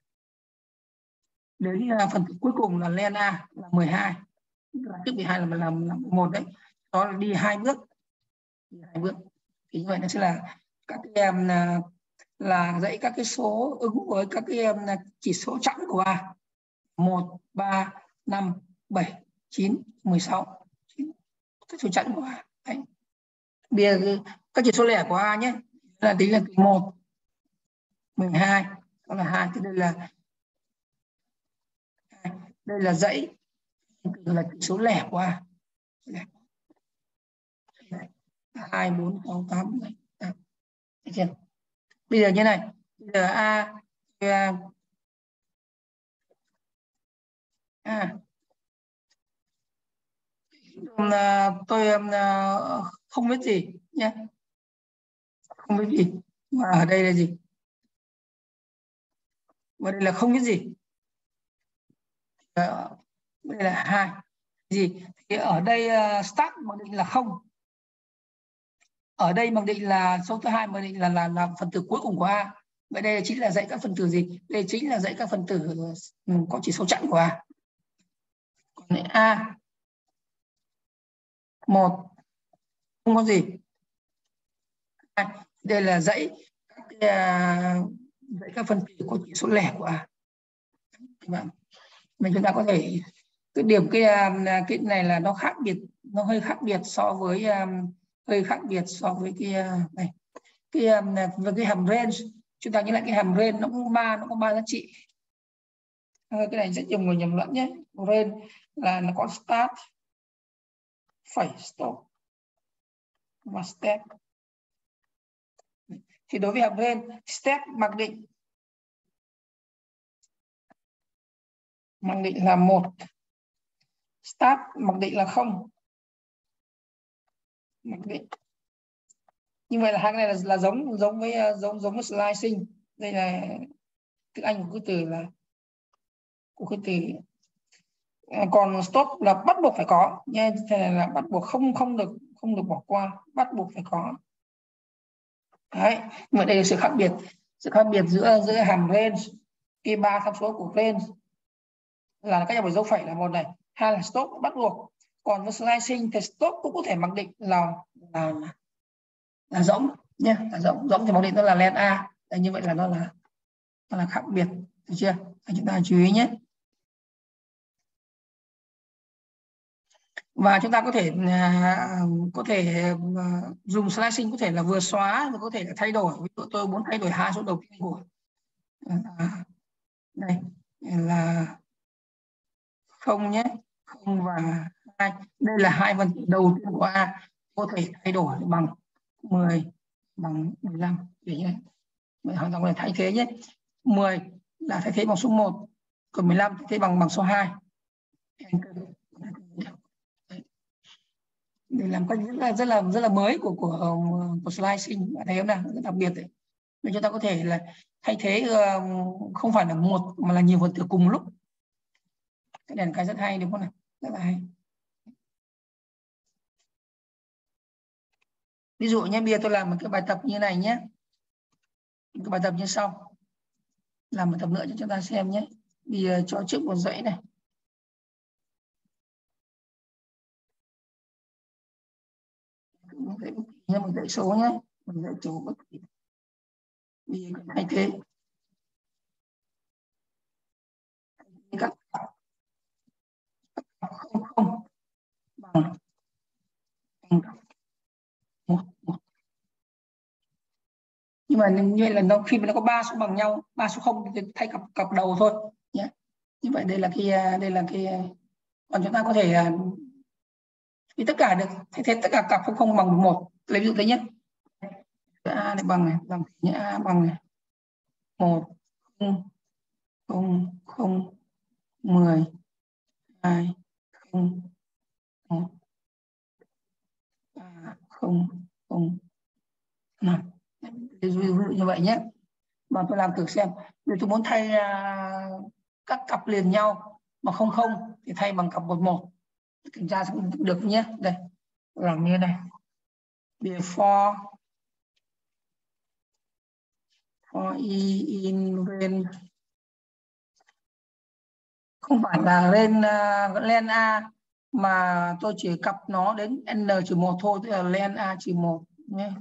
đến phần tử cuối cùng là len A là mười hai. Là trước mười hai là làm làm một đấy. Đó là đi hai bước. Đi hai bước. Thì như vậy nó sẽ là các cái em là, là dãy các cái số ứng với các cái em là chỉ số chẵn của A. một, ba, năm, bảy, chín, mười sáu. Các số chẵn của A. Đấy. Bây giờ các chỉ số lẻ của A nhé. Là tính là từ một, mười hai, đó là hai, thì đây là đây là dãy là chỉ số lẻ của A. hai, bốn, sáu, tám, bảy, tám. Bây giờ như này, bây giờ A, A, A. Tôi không biết gì nhé, không biết gì, và ở đây là gì, và đây là không biết gì, đây là hai gì, thì ở đây start mặc định là không, ở đây mặc định là số thứ hai mặc định là là là phần tử cuối cùng của A. Vậy đây chính là dãy các phần tử gì, đây chính là dãy các phần tử có chỉ số chẵn của A. Còn A một không có gì, đây là dãy các cái, dãy các phần tử có chỉ số lẻ của A. Mình chúng ta có thể cái điểm cái cái này là nó khác biệt, nó hơi khác biệt so với hơi khác biệt so với cái này, cái với cái hàm range. Chúng ta nhớ lại cái hàm range nó có ba nó có ba giá trị. Cái này rất nhiều người nhầm lẫn nhé. Range là nó có start, phẩy, stop và step. Thì đối với hàm range, step mặc định mặc định là một, start mặc định là không, mặc định như vậy là hai cái này là, là giống giống với giống giống với slicing. Đây là tiếng Anh của cái từ là của cái từ. Còn stop là bắt buộc phải có nha, thế này là bắt buộc không không được không được bỏ qua, bắt buộc phải có. Đấy, mà đây là sự khác biệt, sự khác biệt giữa giữa hàm range, cái ba tham số của range là cách nhập dấu phẩy là một này, hai là stop bắt buộc. Còn với slicing thì stop cũng có thể mặc định là là là rỗng nhé, là rỗng rỗng thì mặc định nó là len A. Đấy, như vậy là nó là nó là khác biệt, được chưa? Để chúng ta chú ý nhé. Và chúng ta có thể uh, có thể uh, dùng slicing có thể là vừa xóa và có thể là thay đổi. Ví dụ tôi muốn thay đổi hai số đầu tiên của uh, đây là không nhé, không và hai. Đây là hai phần tử đầu tiên của A, có thể thay đổi bằng mười, bằng mười lăm. Để như này, vậy hoàn toàn có thể thay thế nhé. mười là thay thế bằng số một, còn mười lăm thay thế bằng bằng số hai. Để làm cách rất là rất là rất là mới của của của slicing, bạn thấy không nào, rất đặc biệt đấy. Nên chúng ta có thể là thay thế uh, không phải là một mà là nhiều phần tử cùng lúc. Cái này là cái rất hay đúng không nào, rất là hay. Ví dụ nhé, bây giờ tôi làm một cái bài tập như này nhé, một cái bài tập như sau, làm một tập nữa cho chúng ta xem nhé. Bây giờ cho trước một dãy này, một dãy bất kỳ nhé, một dãy số nhé, một dãy số bất kỳ. Bây giờ thay thế các không không bằng một một. Nhưng mà như vậy là nó khi mà nó có ba số bằng nhau, ba số không thì thay cặp cặp đầu thôi nhé. Như vậy đây là cái đây là cái còn chúng ta có thể thì tất cả được thay thế tất cả cặp không không bằng một. Lấy ví dụ thế nhé, A này bằng này, bằng nhé, A bằng này một không không không mười hai không một ba không không năm. Ví dụ như vậy nhé. Mà tôi làm thử xem, nếu tôi muốn thay uh, các cặp liền nhau mà không không thì thay bằng cặp một một, kiểm tra sẽ được nhé. Đây làm như này, before for e in range, không phải là lên uh, len A mà tôi chỉ cặp nó đến n trừ một thôi, tức là len A trừ một nhé.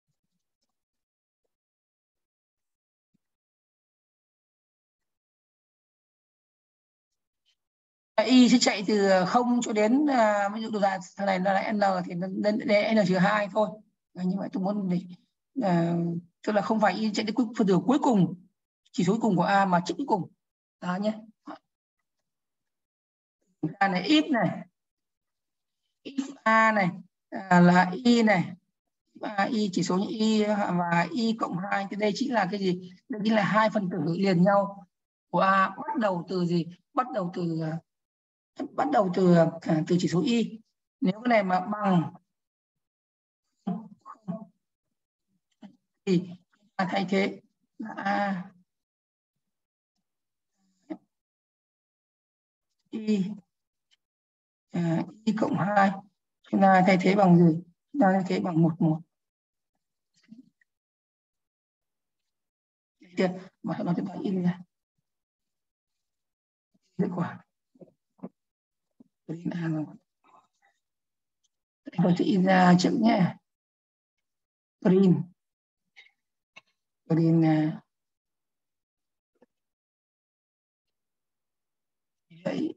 Y sẽ chạy từ không cho đến uh, ví dụ là thằng này là n thì đến n trừ hai thôi. Như vậy tôi muốn để uh, tức là không phải Y chạy đến phần tử cuối cùng, chỉ số cuối cùng của A mà chữ cuối cùng đó nhé. A này ít này, if A này à, là Y này, à, Y chỉ số như Y và Y cộng hai, thì đây chính là cái gì? Đây chính là hai phần tử liền nhau của A bắt đầu từ gì? Bắt đầu từ bắt đầu từ từ chỉ số Y. Nếu cái này mà bằng thì ta thay thế là A Y à, Y cộng hai, chúng ta thay thế bằng gì? Chúng ta thay thế bằng một một. Được, mà sau đó chúng ta in ra kết quả. Tôi sẽ in ra chữ nhé. Green. Green là vậy.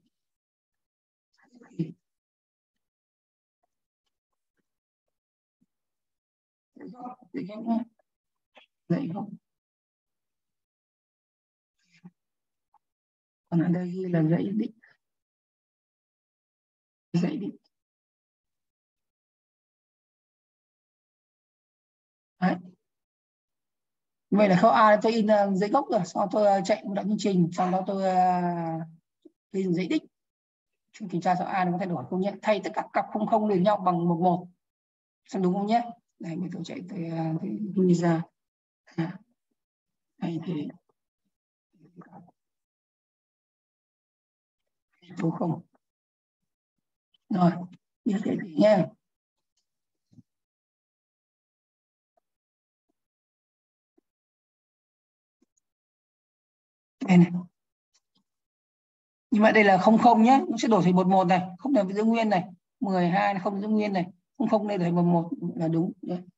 Dạy gốc nhé. Dạy gốc. Còn ở đây ghi là dạy định. Dạy định. Đấy. Vậy là khâu A tôi in uh, dãy gốc rồi, sau tôi uh, chạy một đoạn chương trình, sau đó tôi uh, in dãy đích. Chúng kiểm tra xem A nó có thay đổi không nhé. Thay tất cả cặp không không liền nhau bằng một một. Xem đúng không nhé. Đây mình tôi chạy tới ghi ra. Đây thì số không. Rồi, như thế thì nhé. Đây này. Nhưng mà đây là không không nhé, nó sẽ đổi thành một một này, không là giữ nguyên này, mười hai là không giữ nguyên này, không không đây đổi thành một một là đúng.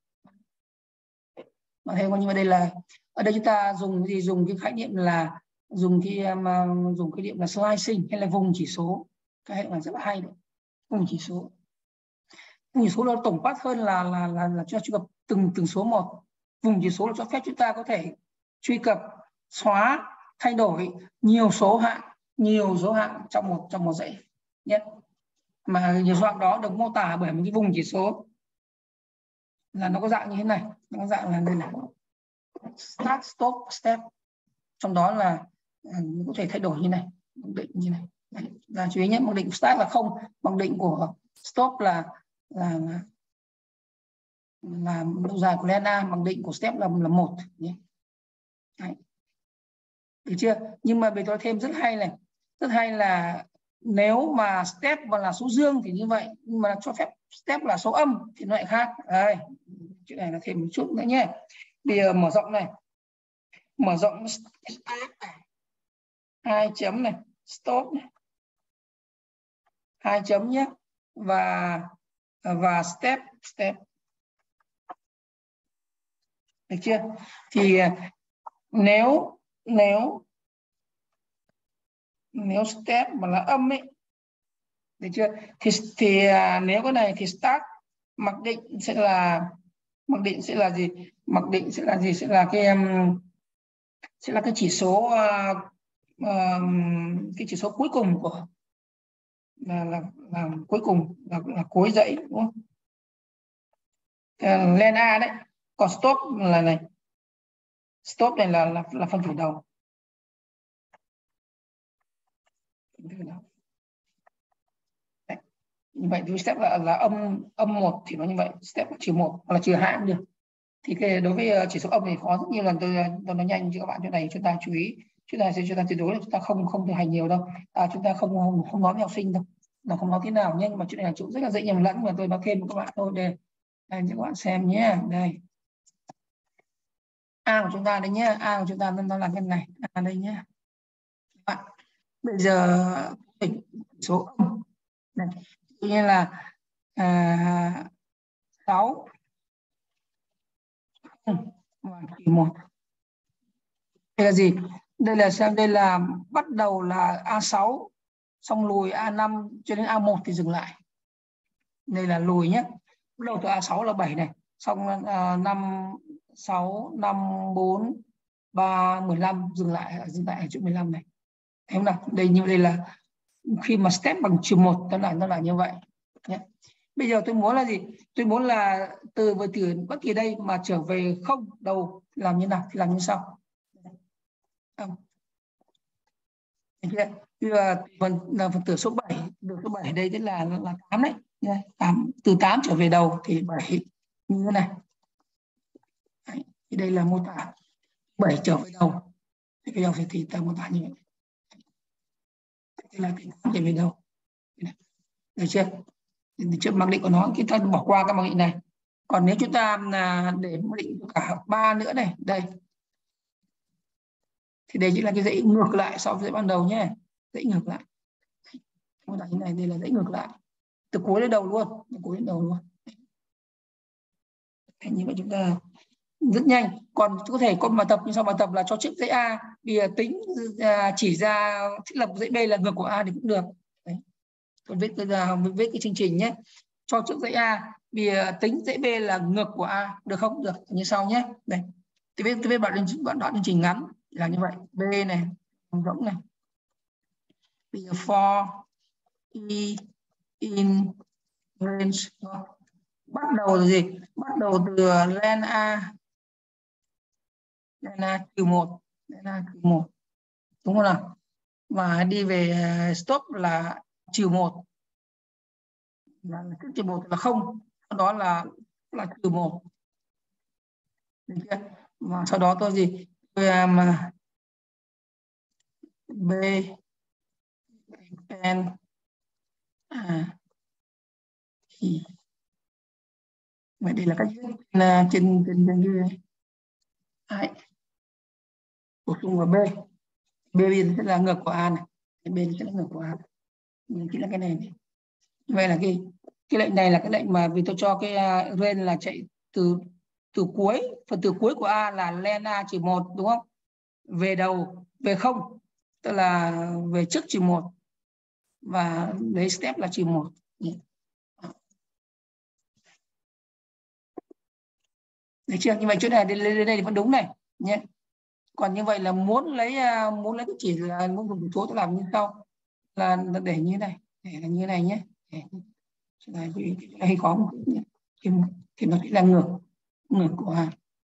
Bạn thấy không? Nhưng mà đây là ở đây chúng ta dùng gì, dùng cái khái niệm là dùng cái mà dùng cái niệm là slicing hay là vùng chỉ số, cái là rất là hay đấy. Vùng chỉ số, vùng chỉ số nó tổng quát hơn là là là, là cho truy cập từng từng số một. Vùng chỉ số là cho phép chúng ta có thể truy cập, xóa, thay đổi nhiều số hạng, nhiều số hạng trong một trong một dãy nhé. Mà nhiều số hạng đó được mô tả bởi một cái vùng chỉ số là nó có dạng như thế này, nó có dạng là đây này, start, stop, step. Trong đó là có thể thay đổi như này, mặc định như này. Đấy, là chú ý nhé, mặc định của start là không, mặc định của stop là là là độ dài của len A, mặc định của step là là một nhé. Đấy. Được chưa? Nhưng mà bây giờ thêm rất hay này, rất hay là nếu mà step mà là số dương thì như vậy, nhưng mà cho phép step là số âm thì nó lại khác. Đây, chuyện này là thêm một chút nữa nhé. Bây giờ mở rộng này, mở rộng start này, hai chấm này, stop này, hai chấm nhé, và và step step. Được chưa? Thì nếu nếu nếu step mà là âm ấy, được chưa? Thì thì nếu cái này thì start mặc định sẽ là mặc định sẽ là gì? Mặc định sẽ là gì? Sẽ là cái sẽ là cái chỉ số uh, uh, cái chỉ số cuối cùng của là là, là cuối cùng là, là cuối dãy, đúng không? Uh, len A đấy. Còn stop là này, stop này là là, là phân tử đầu. Đấy. Như vậy thì step là, là âm âm một thì nó như vậy, step trừ một hoặc là trừ hai cũng được. Thì cái đối với chỉ số âm thì khó rất nhiều lần, tôi tôi nói nhanh cho các bạn chỗ này, chúng ta chú ý, chúng ta sẽ chúng ta tuyệt đối là chúng ta không không thực hành nhiều đâu, à, chúng ta không không, không nói với học sinh đâu, là không nói thế nào nhé, nhưng mà chuyện này là chỗ rất là dễ nhầm lẫn, mà tôi nói thêm với các bạn thôi đây, đây cho các bạn xem nhé. Đây A của chúng ta đây nhé, A của chúng ta nó là cái này, A đây nhé. Bạn bây giờ số âm này như là à, sáu một. Đây là gì? Đây là xem, đây là bắt đầu là A sáu, xong lùi A năm cho đến A một thì dừng lại. Đây là lùi nhé. Bắt đầu từ A sáu là bảy này, xong uh, năm, sáu, năm, bốn, ba, mười lăm dừng lại, dừng lại ở chỗ mười lăm này. Thấy không nào? Đây như đây là khi mà step bằng trừ một nó là nó là như vậy nhé. Bây giờ tôi muốn là gì? Tôi muốn là từ với từ bất kỳ đây mà trở về không đầu làm như nào thì làm như sau. Không. Là phần là phần tử số bảy, được số bảy đây tức là là tám đấy. tám, từ tám trở về đầu thì bảy như thế này. Đấy. Thì đây là mô tả bảy trở về đầu. Thì cái đầu thì, thì ta mô tả như vậy. Đây là từ tám trở về đầu. Được chưa? Trước mặc định của nó, chúng ta bỏ qua cái mặc định này. Còn nếu chúng ta để mặc định cả ba nữa này, đây thì đây chính là cái dãy ngược lại so với dãy ban đầu nhé, dãy ngược lại. Mô tả như này, đây là dãy ngược lại từ cuối đến đầu luôn, từ cuối đến đầu luôn. Như vậy chúng ta rất nhanh. Còn có thể có bài tập như sau, bài tập là cho trước dãy A, vì tính chỉ ra thiết lập dãy B là ngược của A thì cũng được. Đấy. Tôi viết tôi là viết cái chương trình nhé, cho trước dãy A vì tính dãy B là ngược của A, được không? Được, như sau nhé. Đây, tôi viết tôi viết đoạn đoạn đoạn chương trình ngắn là như vậy. B này, rỗng này. Bây giờ for e in range, bắt đầu từ gì? Bắt đầu từ len A, len A trừ một, len A trừ một, đúng không nào? Và đi về stop là trừ một, là trừ một là không, sau đó là là trừ một, được chưa? Và sau đó tôi gì, tôi làm b n à, thì vậy đây là cách viết là trên trên trên dưới đấy, bổ sung vào b, b biên sẽ là ngược của a này, bên sẽ là ngược của a, chính là cái này, này. Vậy là cái cái lệnh này là cái lệnh mà vì tôi cho cái uh, range là chạy từ từ cuối, phần từ cuối của a là len a trừ một, đúng không, về đầu về không, tức là về trước trừ một, và lấy step là trừ một. Được chưa? Như vậy chỗ này lên đây thì vẫn đúng này nhé. Còn như vậy là muốn lấy muốn lấy cái chỉ là muốn dùng số tôi làm như sau, là để như này, để là như này nhé. Này hay có một thì, thì nó sẽ là ngược ngược của a.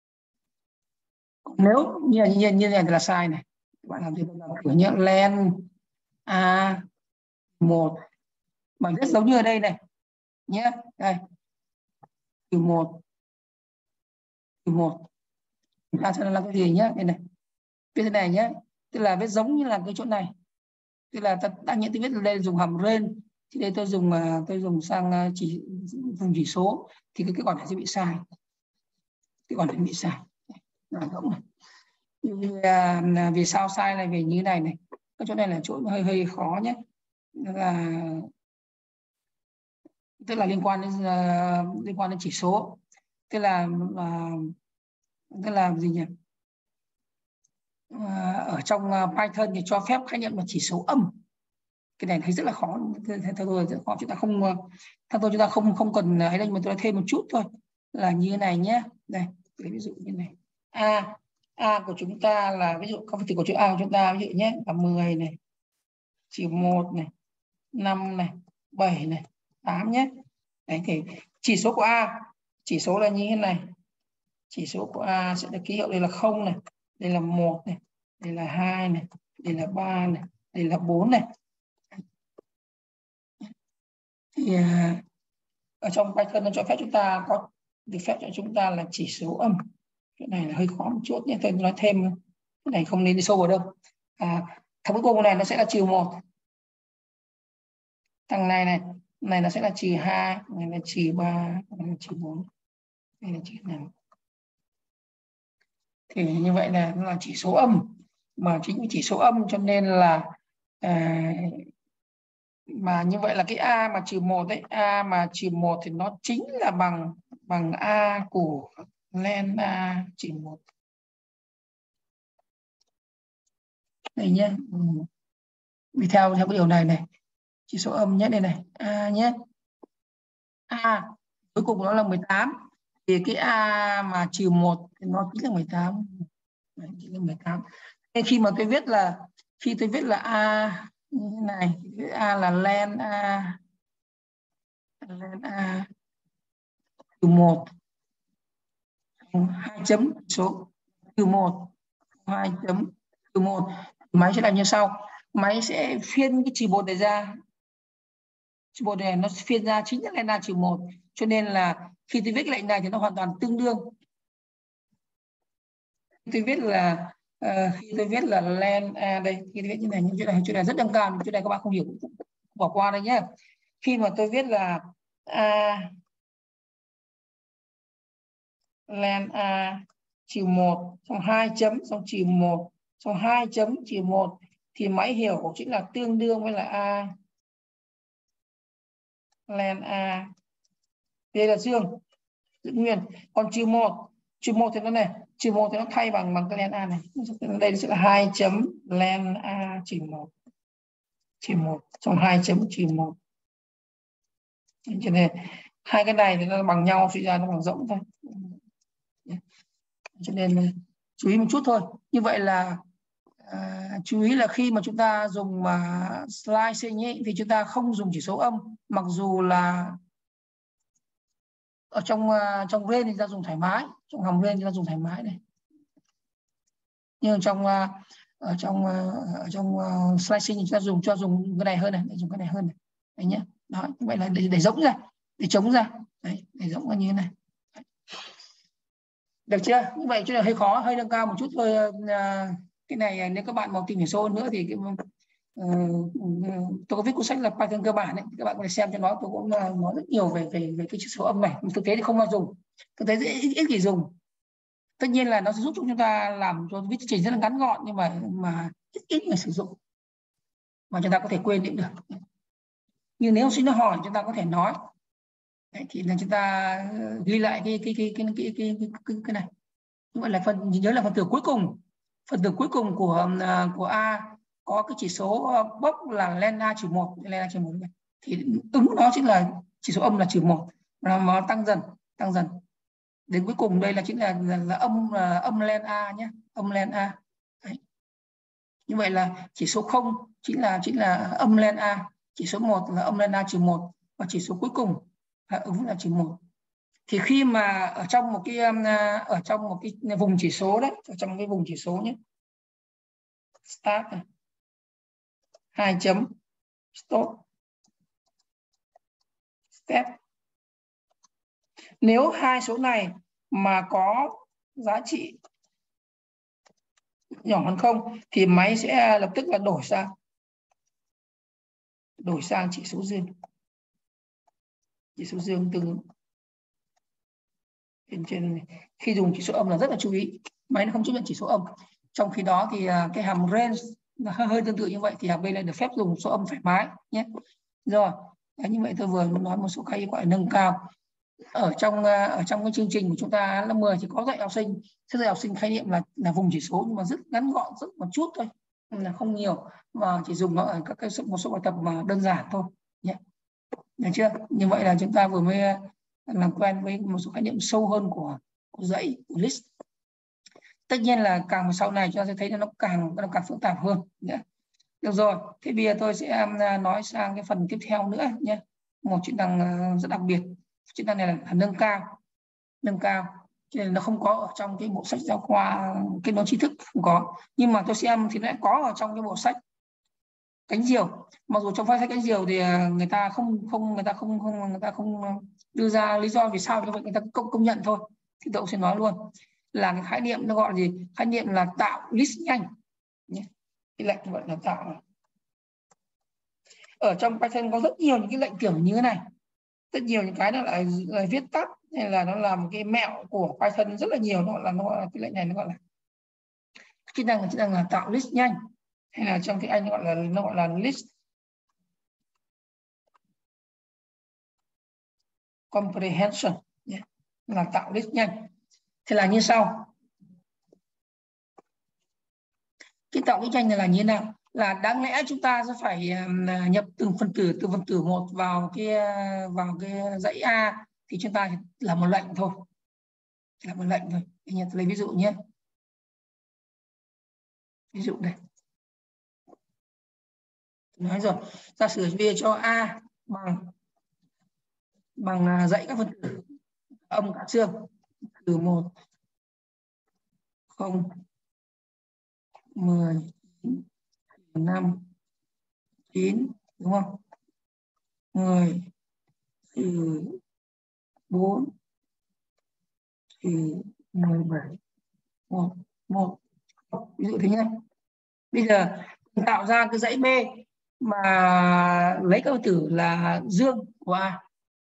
Nếu như như như này là sai này, các bạn làm gì làm thử nhé, len a một mà rất giống như ở đây này nhé, đây trừ một trừ một, chúng ta sẽ là cái gì nhé, đây này, viết thế này nhé, tức là viết giống như là cái chỗ này, tức là ta đã nhận tôi viết đây dùng hàm range, thì đây tôi dùng tôi dùng sang chỉ dùng chỉ số, thì cái kết quả này sẽ bị sai, cái quả này bị sai là giống này. Vì, à, vì sao sai này, vì như này này, cái chỗ này là chỗ hơi hơi khó nhé, là tức là liên quan đến uh, liên quan đến chỉ số, tức là uh, tức là gì nhỉ, uh, ở trong uh, Python thì cho phép khái niệm là chỉ số âm, cái này thấy rất là khó, theo tôi rất khó, chúng ta không theo tôi chúng ta không không cần ấy đây, mà tôi thêm một chút thôi, là như thế này nhé, đây ví dụ như này, a a của chúng ta là ví dụ không thì của chữ a của chúng ta ví dụ nhé là mười này, trừ một này, năm này, bảy này, tám nhé. Đấy thì chỉ số của a, chỉ số là như thế này, chỉ số của a sẽ được ký hiệu đây là không này, đây là một này, đây là hai này, đây là ba này, đây là bốn này. Thì ở trong Python nó cho phép chúng ta có được phép cho chúng ta là chỉ số âm, cái này là hơi khó một chút nhưng tôi nói thêm, cái này không nên đi sâu vào đâu. À, thằng cuối cùng này nó sẽ là trừ một, thằng này này này nó sẽ là trừ hai, này là trừ ba, này là trừ bốn, này là trừ năm. Thì như vậy là nó là chỉ số âm, mà chính vì chỉ số âm cho nên là à, mà như vậy là cái a mà trừ một đấy, a mà trừ một thì nó chính là bằng bằng a của len a trừ một. Đây nhé, ừ. Vì theo theo cái điều này này, chỉ số âm nhé, đây này, a nhé, a cuối cùng nó là mười tám, thì cái a mà trừ một thì nó chính là mười tám. Đấy, chính là mười tám. Nên khi mà tôi viết là khi tôi viết là a như thế này, a là len a len a trừ một, hai chấm số trừ một, hai chấm trừ một, máy sẽ làm như sau, máy sẽ phiên cái trừ một này ra, trừ một này nó phiên ra chính là len a trừ một, cho nên là khi tôi viết lệnh này thì nó hoàn toàn tương đương. Tôi viết là uh, khi tôi viết là len a đây, khi tôi viết như này, nhưng chỗ này chỗ này rất nâng cao, chỗ này các bạn không hiểu bỏ qua đây nhé. Khi mà tôi viết là a len a trừ một, xong hai chấm, xong trừ một, xong hai chấm trừ một, thì máy hiểu chính là tương đương với là a len a, đây là dương giữ nguyên. Còn trừ một, trừ một thì nó này, trừ một thì nó thay bằng bằng cái len a này, đây sẽ là hai chấm len a trừ một, trừ một, xong hai chấm trừ một, cho nên hai cái này thì nó bằng nhau, suy ra nó bằng rỗng thôi, cho nên chú ý một chút thôi. Như vậy là à, chú ý là khi mà chúng ta dùng mà slicing ấy, thì chúng ta không dùng chỉ số âm, mặc dù là ở trong uh, trong range thì ta dùng thoải mái, trong hàm range thì ta dùng thoải mái này, nhưng trong uh, ở trong uh, ở trong uh, slicing thì chúng ta dùng cho dùng cái này hơn này, để dùng cái này hơn này. đấy nhé. Đó, như vậy là để, để rỗng ra, để trống ra, đấy, để rỗng ra như thế này. Đấy. Được chưa? Như vậy chứ là hơi khó, hơi nâng cao một chút thôi. Cái này nếu các bạn mau tìm hiểu sâu hơn nữa thì cái, uh, tôi có viết cuốn sách là Python cơ bản ấy, các bạn có thể xem cho nó. Tôi cũng uh, nói rất nhiều về về về cái chỉ số âm này. Thực tế thì không bao dùng, thực tế ít, ít khi dùng. Tất nhiên là nó sẽ giúp cho chúng ta làm cho viết chương trình rất là ngắn gọn, nhưng mà mà ít ít người sử dụng mà chúng ta có thể quên đi được. Nhưng nếu xin nó hỏi chúng ta có thể nói. Đấy, thì là chúng ta ghi lại cái cái cái cái cái cái cái, cái, cái này. Như vậy là phần nhớ là phần tử cuối cùng, phần tử cuối cùng của của A có cái chỉ số bốc là len A trừ một, len A trừ một này. Thì ứng đó chính là chỉ số âm là trừ một, và nó tăng dần tăng dần đến cuối cùng đây là chính là là, là âm là âm len A nhé, âm len A. Đấy. Như vậy là chỉ số không chính là chính là âm len A, chỉ số một là âm len A trừ một, và chỉ số cuối cùng là ứng là trừ một. Thì khi mà ở trong một cái ở trong một cái vùng chỉ số đấy, ở trong cái vùng chỉ số nhé, start này, hai chấm stop step, nếu hai số này mà có giá trị nhỏ hơn không thì máy sẽ lập tức là đổi sang đổi sang chỉ số dương, chỉ số dương tương ứng. Trên, trên khi dùng chỉ số âm là rất là chú ý, máy nó không chấp nhận chỉ số âm. Trong khi đó thì cái hàm range nó hơi tương tự như vậy, thì hàm B lại được phép dùng số âm thoải mái nhé. Rồi, đấy, như vậy tôi vừa nói một số cái gọi là nâng cao. Ở trong ở trong cái chương trình của chúng ta lớp mười thì có dạy học sinh, sẽ dạy học sinh khái niệm là là vùng chỉ số, nhưng mà rất ngắn gọn, rất một chút thôi, là không nhiều, và chỉ dùng nó ở các cái một số bài tập mà đơn giản thôi nhé. Được chưa? Như vậy là chúng ta vừa mới làm quen với một số khái niệm sâu hơn của, của dãy, của list. Tất nhiên là càng sau này chúng ta sẽ thấy nó càng nó càng phức tạp hơn nhé. Được rồi, thế bây giờ tôi sẽ nói sang cái phần tiếp theo nữa nhé. Một chức năng rất đặc biệt, chức năng này là, là nâng cao, nâng cao, cho nên nó không có ở trong cái bộ sách giáo khoa kết nối tri thức, không có. Nhưng mà tôi xem thì nó lại có ở trong cái bộ sách cánh diều. Mặc dù trong sách cánh diều thì người ta không không người ta không không người ta không đưa ra lý do vì sao như vậy, người ta công công nhận thôi. Thì tôi sẽ nói luôn là cái khái niệm nó gọi là gì? Khái niệm là tạo list nhanh nhé. Cái lệnh gọi là tạo. Ở trong Python có rất nhiều những cái lệnh kiểu như thế này, rất nhiều những cái nó lại là viết tắt, hay là nó làm cái mẹo của Python rất là nhiều. Nó là nó gọi là cái lệnh này nó gọi là chức năng là chức năng là tạo list nhanh, hay là trong tiếng Anh gọi là nó gọi là list comprehension, yeah. Là tạo list nhanh. Thì là như sau. Cái tạo list nhanh này là như thế nào? Là đáng lẽ chúng ta sẽ phải nhập từng phần tử từ phần tử một vào cái vào cái dãy A, thì chúng ta là một lệnh thôi, là một lệnh thôi. Tôi lấy ví dụ nhé. Ví dụ đây. Nói rồi, giả sử bây cho A bằng bằng dãy các phần tử âm cả dương từ một, không, mười, năm, chín, đúng không? mười, trừ bốn, trừ mười bảy, một, một. Ví dụ thế nhé. Bây giờ tạo ra cái dãy B mà lấy các phần tử là dương của A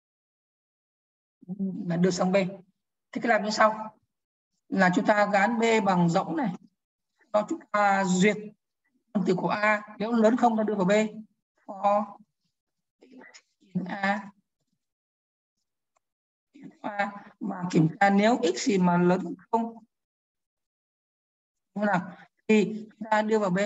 là đưa sang B. Thế cái làm như sau là chúng ta gán B bằng rỗng này, đó chúng ta duyệt phần tử của A, nếu lớn không ta đưa vào B, for A, A mà kiểm tra nếu x gì mà lớn hơn không, đúng nào, thì chúng ta đưa vào B.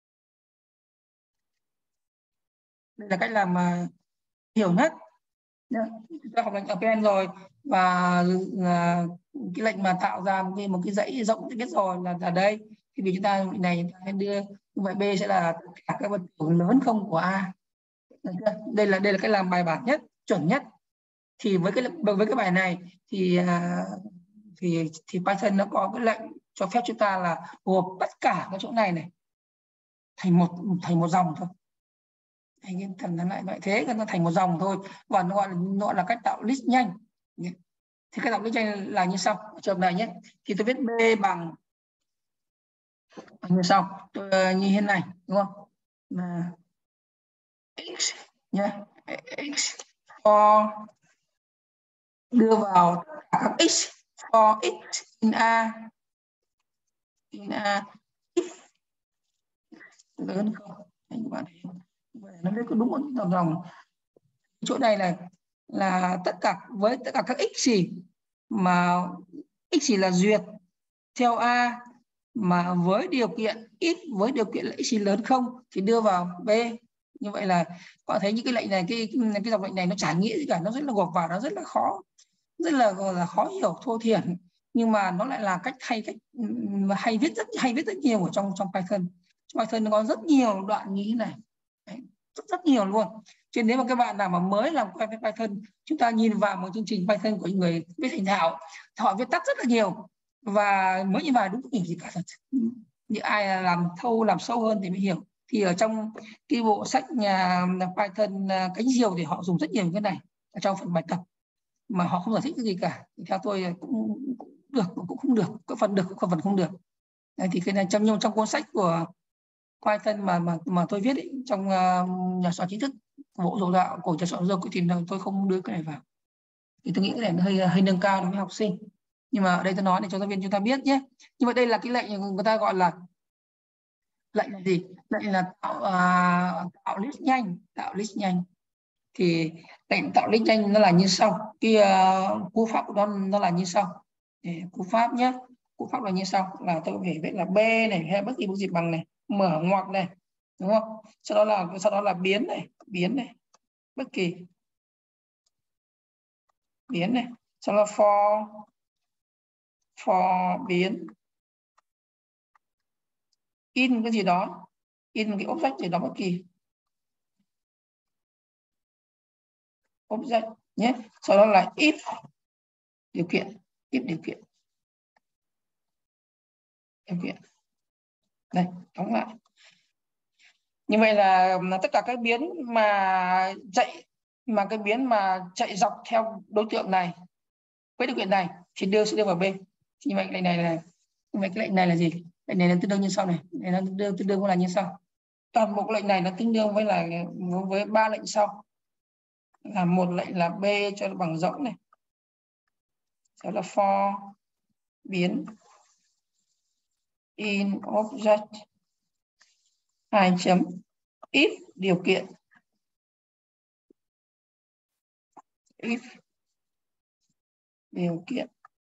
Đây là cách làm mà hiểu nhất. Chúng ta học lệnh ở pen rồi, và cái lệnh mà tạo ra một cái, một cái dãy rộng biết rồi là ở đây. Thì vì chúng ta này chúng đưa như vậy B sẽ là tất cả các phần tử lớn không của A. Đây là đây là cách làm bài bản nhất, chuẩn nhất. Thì với cái với cái bài này thì thì thì Python nó có cái lệnh cho phép chúng ta là gộp tất cả các chỗ này này thành một thành một dòng thôi. Anh yên thần nó lại vậy thế, nó thành một dòng thôi, và nó gọi là nó gọi là cách tạo list nhanh. Thì cách tạo list nhanh là như sau. Trường này nhé, thì tôi viết B bằng như sau, tôi uh, như thế này đúng không, là x nhé, x for đưa vào các x for x in a in a if lớn không, anh bạn nó biết có đúng một dòng dòng chỗ này là là tất cả với tất cả các x gì mà x gì là duyệt theo a mà với điều kiện ít với điều kiện là x lớn không thì đưa vào B. Như vậy là có thấy những cái lệnh này, cái cái dòng lệnh này nó chả nghĩa gì cả, nó rất là gộp vào, nó rất là khó, rất là gọi là khó hiểu, thô thiển, nhưng mà nó lại là cách hay, cách hay viết rất hay viết rất nhiều ở trong trong Python. Trong Python nó có rất nhiều đoạn như thế này. Đấy, rất rất nhiều luôn. Cho nên nếu mà các bạn nào mà mới làm quen với Python, chúng ta nhìn vào một chương trình Python của những người viết thành thạo, họ viết tắt rất là nhiều và mới nhìn vào đúng không hiểu gì cả thật. Như ai làm thâu làm sâu hơn thì mới hiểu. Thì ở trong cái bộ sách nhà Python cánh diều thì họ dùng rất nhiều cái này ở trong phần bài tập mà họ không giải thích cái gì cả. Thì theo tôi cũng, cũng được cũng không được, có phần được cũng có phần không được. Đấy, thì cái này trong trong cuốn sách của Python mà mà mà tôi viết ấy, trong uh, nhà soạn chính thức bộ giáo đạo của nhà soạn giáo dục thì tôi không đưa cái này vào. Thì tôi nghĩ cái này nó hơi hơi nâng cao đối với học sinh. Nhưng mà ở đây tôi nói để cho giáo viên chúng ta biết nhé. Nhưng mà đây là cái lệnh người ta gọi là lệnh là gì? Lệnh là tạo uh, tạo list nhanh, tạo list nhanh. Thì lệnh tạo list nhanh nó là như sau. Cái uh, cú pháp của nó nó là như sau. Để cú pháp nhé. Cú pháp là như sau, là tôi có thể viết là B này hay bất kỳ một gì bằng này, mở ngoặc này, đúng không? Sau đó là sau đó là biến này, biến này, bất kỳ biến này, sau đó for for biến in cái gì đó, in cái object gì đó bất kỳ object nhé. Sau đó là if điều kiện, if điều kiện điều kiện đây, đóng lại. Như vậy là, là tất cả các biến mà chạy mà cái biến mà chạy dọc theo đối tượng này với điều kiện này thì đưa sẽ đưa vào B. Thì như vậy lệnh này là như vậy cái lệnh này là gì? Lệnh này là tương đương như sau này, này nó tương đương tương đương là như sau. Toàn bộ lệnh này nó tương đương với là với ba lệnh sau. Là một lệnh là B cho nó bằng rỗng này. Đó là for biến in object hai chấm if điều kiện, if điều kiện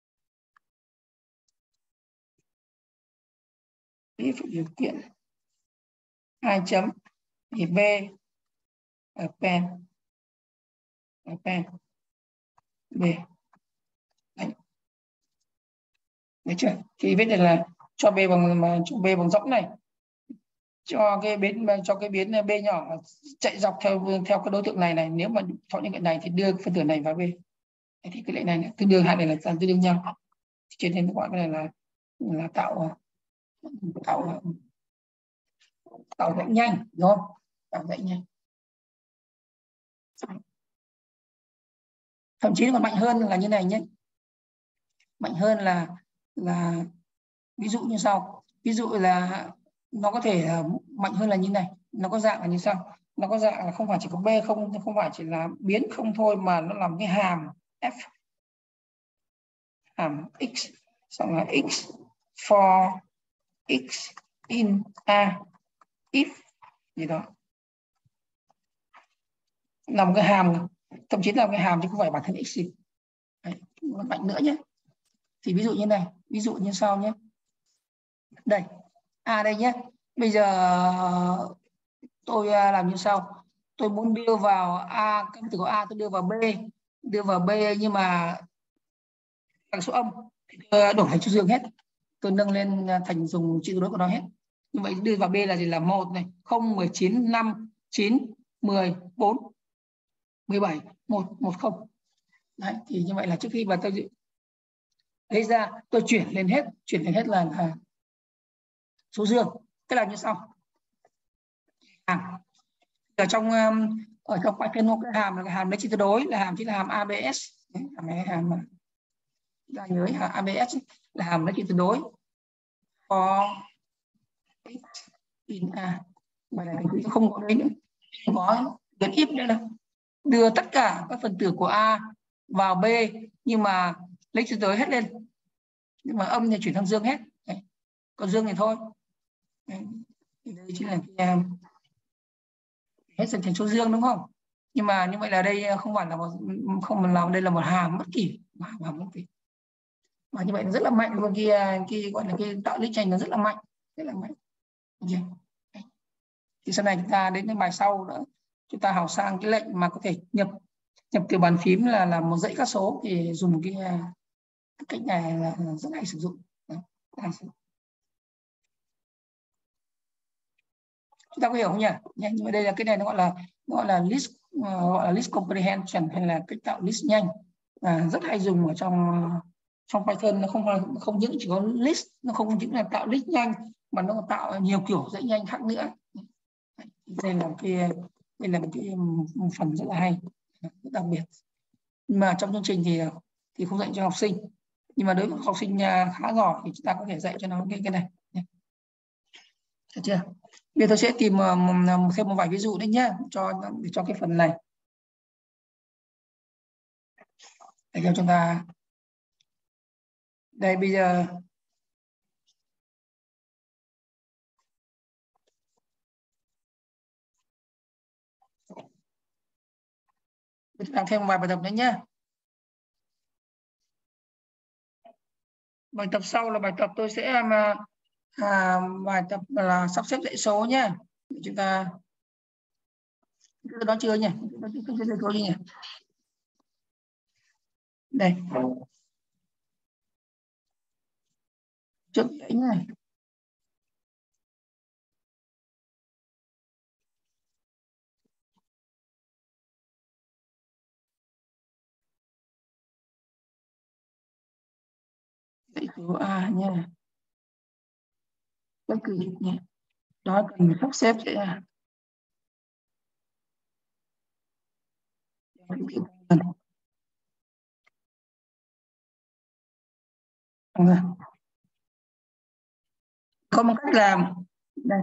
if điều kiện hai chấm thì B append append B. Đấy. Đấy chưa? Thì viết được là cho B bằng mà cho B bằng rỗng này, cho cái biến cho cái biến B nhỏ chạy dọc theo theo cái đối tượng này này, nếu mà chọn những cái này thì đưa phân tử này vào B. Thì cái lệnh này tương đương, hai này là tương đương nhau, cho nên gọi cái này là là tạo tạo tạo lệnh nhanh, đúng không? Tạo lệnh nhanh. Thậm chí còn mạnh hơn là như này nhé, mạnh hơn là là ví dụ như sau, ví dụ là nó có thể mạnh hơn là như này, nó có dạng là như sau, nó có dạng là không phải chỉ có B không, không phải chỉ là biến không thôi mà nó làm cái hàm f, hàm x, xong là x for x in a if gì đó, làm cái hàm, thậm chí là cái hàm chứ không phải bản thân x gì. Đấy, nó mạnh nữa nhé. Thì ví dụ như này, ví dụ như sau nhé, đây a đây nhé, bây giờ tôi làm như sau, tôi muốn đưa vào a, cái từ của a tôi đưa vào b, đưa vào b nhưng mà bằng số âm thì tôi đổi thành số dương hết, tôi nâng lên thành dùng chữ đối của nó hết. Như vậy đưa vào b là gì, là một này, không, mười chín, năm, chín, mười, bốn, mười bảy, một, một, không. Đấy, thì như vậy là trước khi mà tôi lấy ra tôi chuyển lên hết, chuyển lên hết là, là số dương. Cái là như sau. À, Ở trong ở trong Python cái hàm là cái hàm lấy chia tuyệt đối, là hàm chính là hàm a bê ét. Đấy, hàm này hàm mà ta nhớ hàm a bê ét là hàm lấy chia tuyệt đối. For in a, bài này thì không có đấy nữa, không có get if nữa đâu. Đưa tất cả các phần tử của A vào B, nhưng mà lấy chia tuyệt đối hết lên, nhưng mà âm thì chuyển sang dương hết. Đấy. Còn dương thì thôi. Đấy. Thì đây chính là cái hết dần thành số dương, đúng không? Nhưng mà như vậy là đây không phải là một, không làm đây là một hàm bất kỳ, hàm bất kỳ. Mà như vậy nó rất là mạnh luôn, kia cái gọi là cái tạo list tranh nó rất là mạnh, rất là mạnh. Thì sau này chúng ta đến cái bài sau nữa, chúng ta học sang cái lệnh mà có thể nhập nhập từ bàn phím là là một dãy các số, thì dùng cái, cái cách này là rất hay sử dụng. Đấy. Chúng ta có hiểu không nhỉ? Nhưng mà đây là cái này nó gọi là nó gọi là list uh, gọi là list comprehension, hay là cách tạo list nhanh, à, rất hay dùng ở trong trong Python. Nó không không những chỉ có list, nó không chỉ là tạo list nhanh, mà nó còn tạo nhiều kiểu dãy nhanh khác nữa. Đây là cái đây là một cái phần rất là hay, rất đặc biệt. Nhưng mà trong chương trình thì thì không dạy cho học sinh, nhưng mà đối với học sinh khá giỏi thì chúng ta có thể dạy cho nó cái cái này. Được chưa? Bây giờ tôi sẽ tìm một, thêm một vài ví dụ đấy nhé, cho để cho cái phần này để cho chúng ta. Đây bây giờ tôi làm thêm một vài bài tập nữa nhé. Bài tập sau là bài tập tôi sẽ mà à, bài tập là sắp xếp dãy số nhé. Chúng ta đó chưa nhỉ? Chúng ta chưa nhỉ? Đây trước đấy nhé. Dãy số A nhé. Bất cứ nhé. Đó cần sắp xếp sẽ là có một cách làm đây,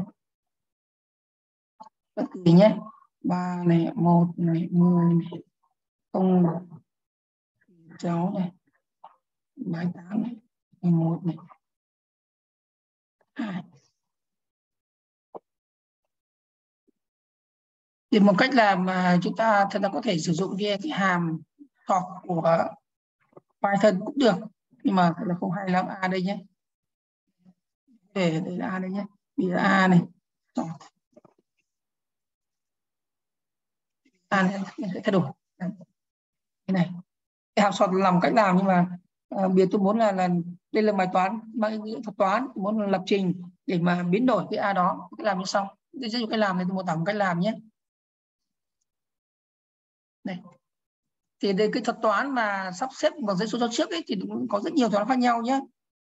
bất kỳ nhé, ba này, một này, mười này, không cháu này, bảy tám này, mười một này, hai. Thì một cách làm mà chúng ta thật là có thể sử dụng cái, cái hàm sort của Python cũng được, nhưng mà là không hay lắm. A đây nhé, để đây là A đây nhé, bây giờ A này sort. A này sẽ thay đổi cái này, cái hàm sort làm cách làm, nhưng mà uh, biệt tôi muốn là là đây là bài toán mang nghĩa thuật toán, tôi muốn là lập trình để mà biến đổi cái A đó, cái làm như sau. Đây sẽ dùng cái làm này, tôi muốn tạo một cách làm nhé. Đây thì đây cái thuật toán mà sắp xếp bằng dãy số cho trước ấy thì cũng có rất nhiều thuật toán khác nhau nhé.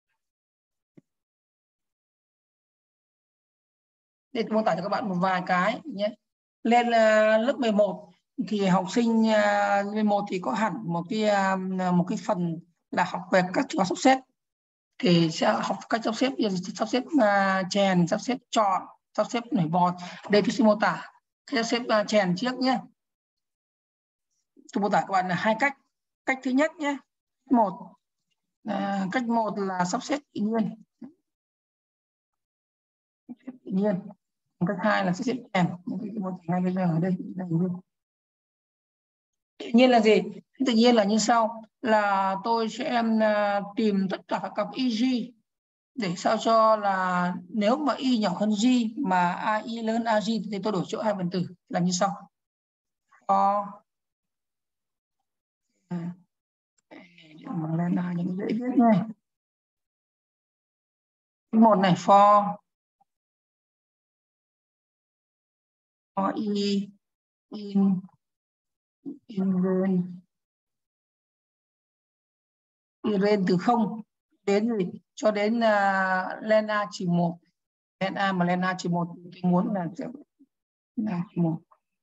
Đây tôi mô tả cho các bạn một vài cái nhé. Lên uh, lớp mười một thì học sinh uh, mười một thì có hẳn một cái uh, một cái phần là học về các thuật toán sắp xếp, thì sẽ học cách sắp xếp, sắp xếp uh, chèn, sắp xếp chọn, sắp xếp nổi bọt. Đây tôi xin mô tả cách sắp xếp uh, chèn trước nhé. Tôi mô tả các bạn là hai cách. Cách thứ nhất nhé, một à, cách một là sắp xếp tự nhiên, tự nhiên. Cách hai là sắp xếp chèn. Ngay bây giờ ở đây, đây tự nhiên là gì? Tự nhiên là như sau, là tôi sẽ uh, tìm tất cả các cặp i giê để sao cho là nếu mà y nhỏ hơn g mà ai lớn ag thì tôi đổi chỗ hai phần tử, làm như sau. For à, mở lên là những dễ viết này. Một này for for y in in range, in range từ không đến gì cho đến uh, len a chỉ một, len a mà len a chỉ một tôi muốn là là chỉ một.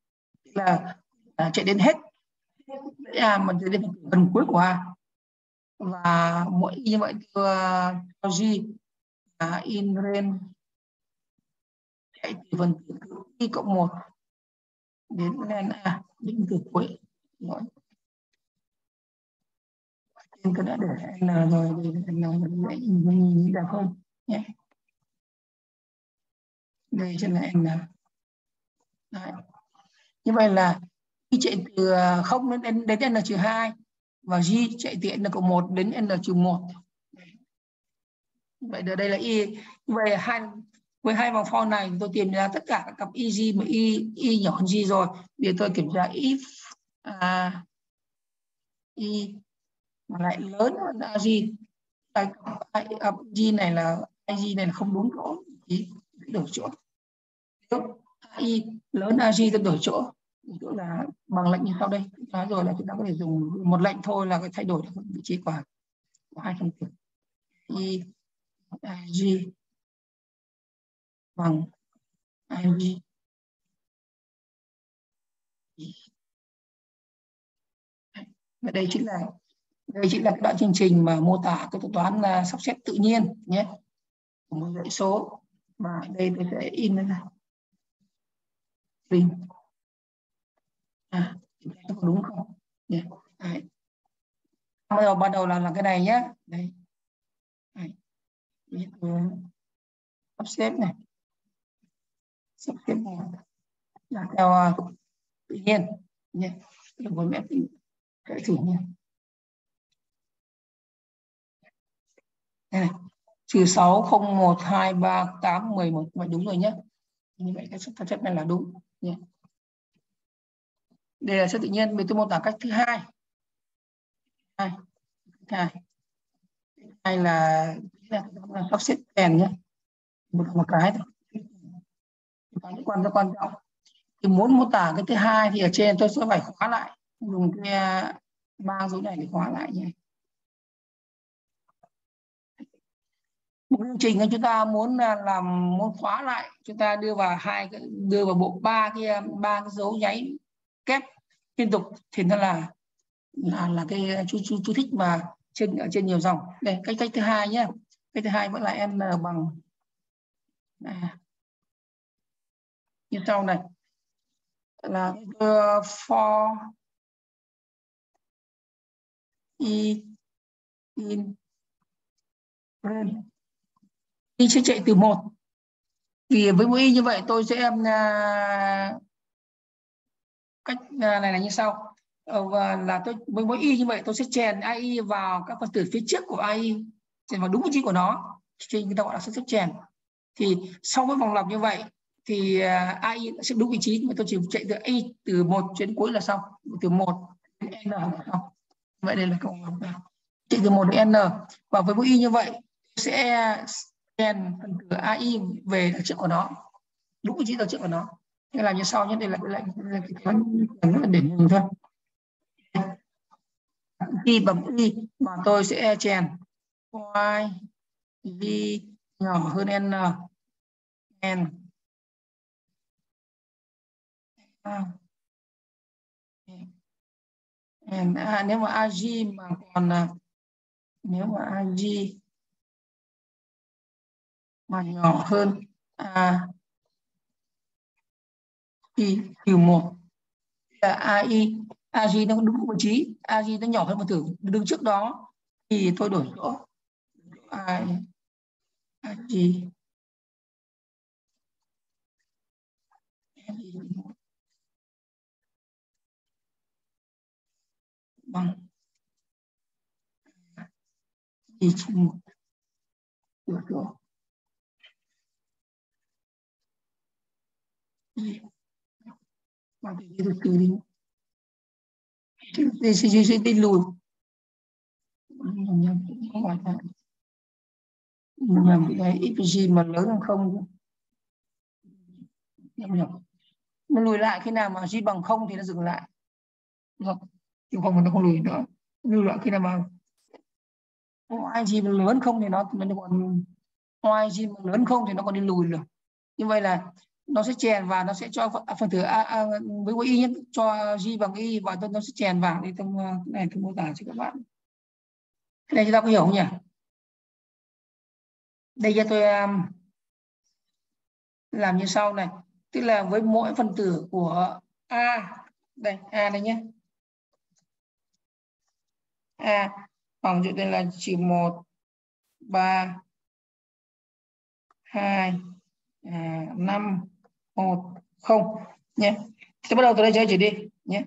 là à, chạy đến hết à, mà đến phần cuối của A, và mỗi y như vậy thưa G là in range chạy từ phần tử y cộng một đến len A định từ cuối. Rồi. Trên cái đã để n rồi thì n dễ nhìn đẹp hơn nhé. Đây trên là n. Đấy. Như vậy là y chạy từ không đến đến n trừ hai và G chạy từ n cộng một đến n trừ một. Vậy ở đây là y. Như vậy hai với hai vòng for này tôi tìm ra tất cả các cặp y mà y y nhỏ hơn G rồi. Bây giờ tôi kiểm tra if à, y mà lại lớn hơn a giê. G này là ig này là không đúng chỗ, thì đổi chỗ. Nếu ai lớn ag tôi đổi chỗ, chỗ là bằng lệnh như sau đây. Nói rồi là chúng ta có thể dùng một lệnh thôi là có thay đổi được vị trí của, của hai phần tử. I ig bằng ig. Và đây chính là đây chính là cái đoạn chương trình mà mô tả cái thuật toán là sắp xếp tự nhiên nhé, của một dãy số. Và đây tôi sẽ in lên này. String. À, có đúng không? Yeah. Đấy. Bắt đầu bắt đầu là là cái này nhé. Đây. Đấy. Sắp xếp này. Sắp xếp này. Là theo uh, tự nhiên nhé. Đừng có mẹ cái tự nhiên. Đây này. Trừ sáu không một hai ba tám mười một. Vậy đúng rồi nhé. Như vậy cái sắp xếp này là đúng nhé. Đây là sắp tự nhiên. Mình tôi mô tả cách thứ hai. Hai. Hai. Hai là, là, là sắp xếp đèn nhé. Một, một cái thôi. Cái quan rất quan trọng. Thì muốn mô tả cái thứ hai thì ở trên tôi sẽ phải khóa lại, dùng cái ba dấu này để khóa lại nhé. Một chương trình chúng ta muốn làm muốn khóa lại, chúng ta đưa vào hai đưa vào bộ ba cái ba cái dấu nháy kép liên tục thì nó là là là cái chú chú chú thích mà trên ở trên nhiều dòng. Đây cách cách thứ hai nhé. Cách thứ hai vẫn là n bằng à, như sau này là uh, for y in range y sẽ chạy từ một. Vì với mỗi y như vậy tôi sẽ uh, cách uh, này là như sau. Uh, là tôi với mỗi y như vậy tôi sẽ chèn ai vào các phần tử phía trước của ai, chèn vào đúng vị trí của nó, trên người ta gọi là sắp xếp chèn. Thì sau mỗi vòng lặp như vậy thì uh, ai sẽ đúng vị trí, mà tôi chỉ chạy từ y từ một đến cuối là xong, từ một đến n là xong. Vậy đây là câu này. Chạy từ một đến n, và với mỗi y như vậy sẽ chèn phần tử ai về đằng trước của nó, đúng vị trí đằng trước của nó. Thế làm như sau nhé. Đây là cái lệnh rất là điển hình thôi. Y bằng y mà tôi sẽ chèn y y nhỏ hơn n n à, n à, nếu mà ag mà còn nếu mà ag mà nhỏ hơn a y trừ một là ai ag nó đúng vị trí, ag nó nhỏ hơn một tử đứng trước đó thì tôi đổi chỗ ai ag bằng y trừ một được rồi. Bằng cái từ từ đi thì sẽ sẽ đi lùi nhầm cái ipg mà lớn hơn không nhầm nhầm nó lùi lại khi nào mà g bằng không thì nó dừng lại, chứ không nó không lùi nữa. Lùi lại khi nào mà y mà lớn không thì nó nó còn y mà lớn không thì nó còn đi lùi được. Như vậy là nó sẽ chèn vào, nó sẽ cho phần tử a, a với y nhé, cho g bằng y và nó sẽ chèn vào. Đây trong cái này tôi mô tả cho các bạn. Cái này chúng ta có hiểu không nhỉ? Đây cho tôi um, làm như sau này, tức là với mỗi phần tử của a, đây a đây nhé, a bằng dụ đây là chỉ một, ba, hai, năm, một, không nhé. Tôi bắt đầu từ đây chơi chỉ đi nhé.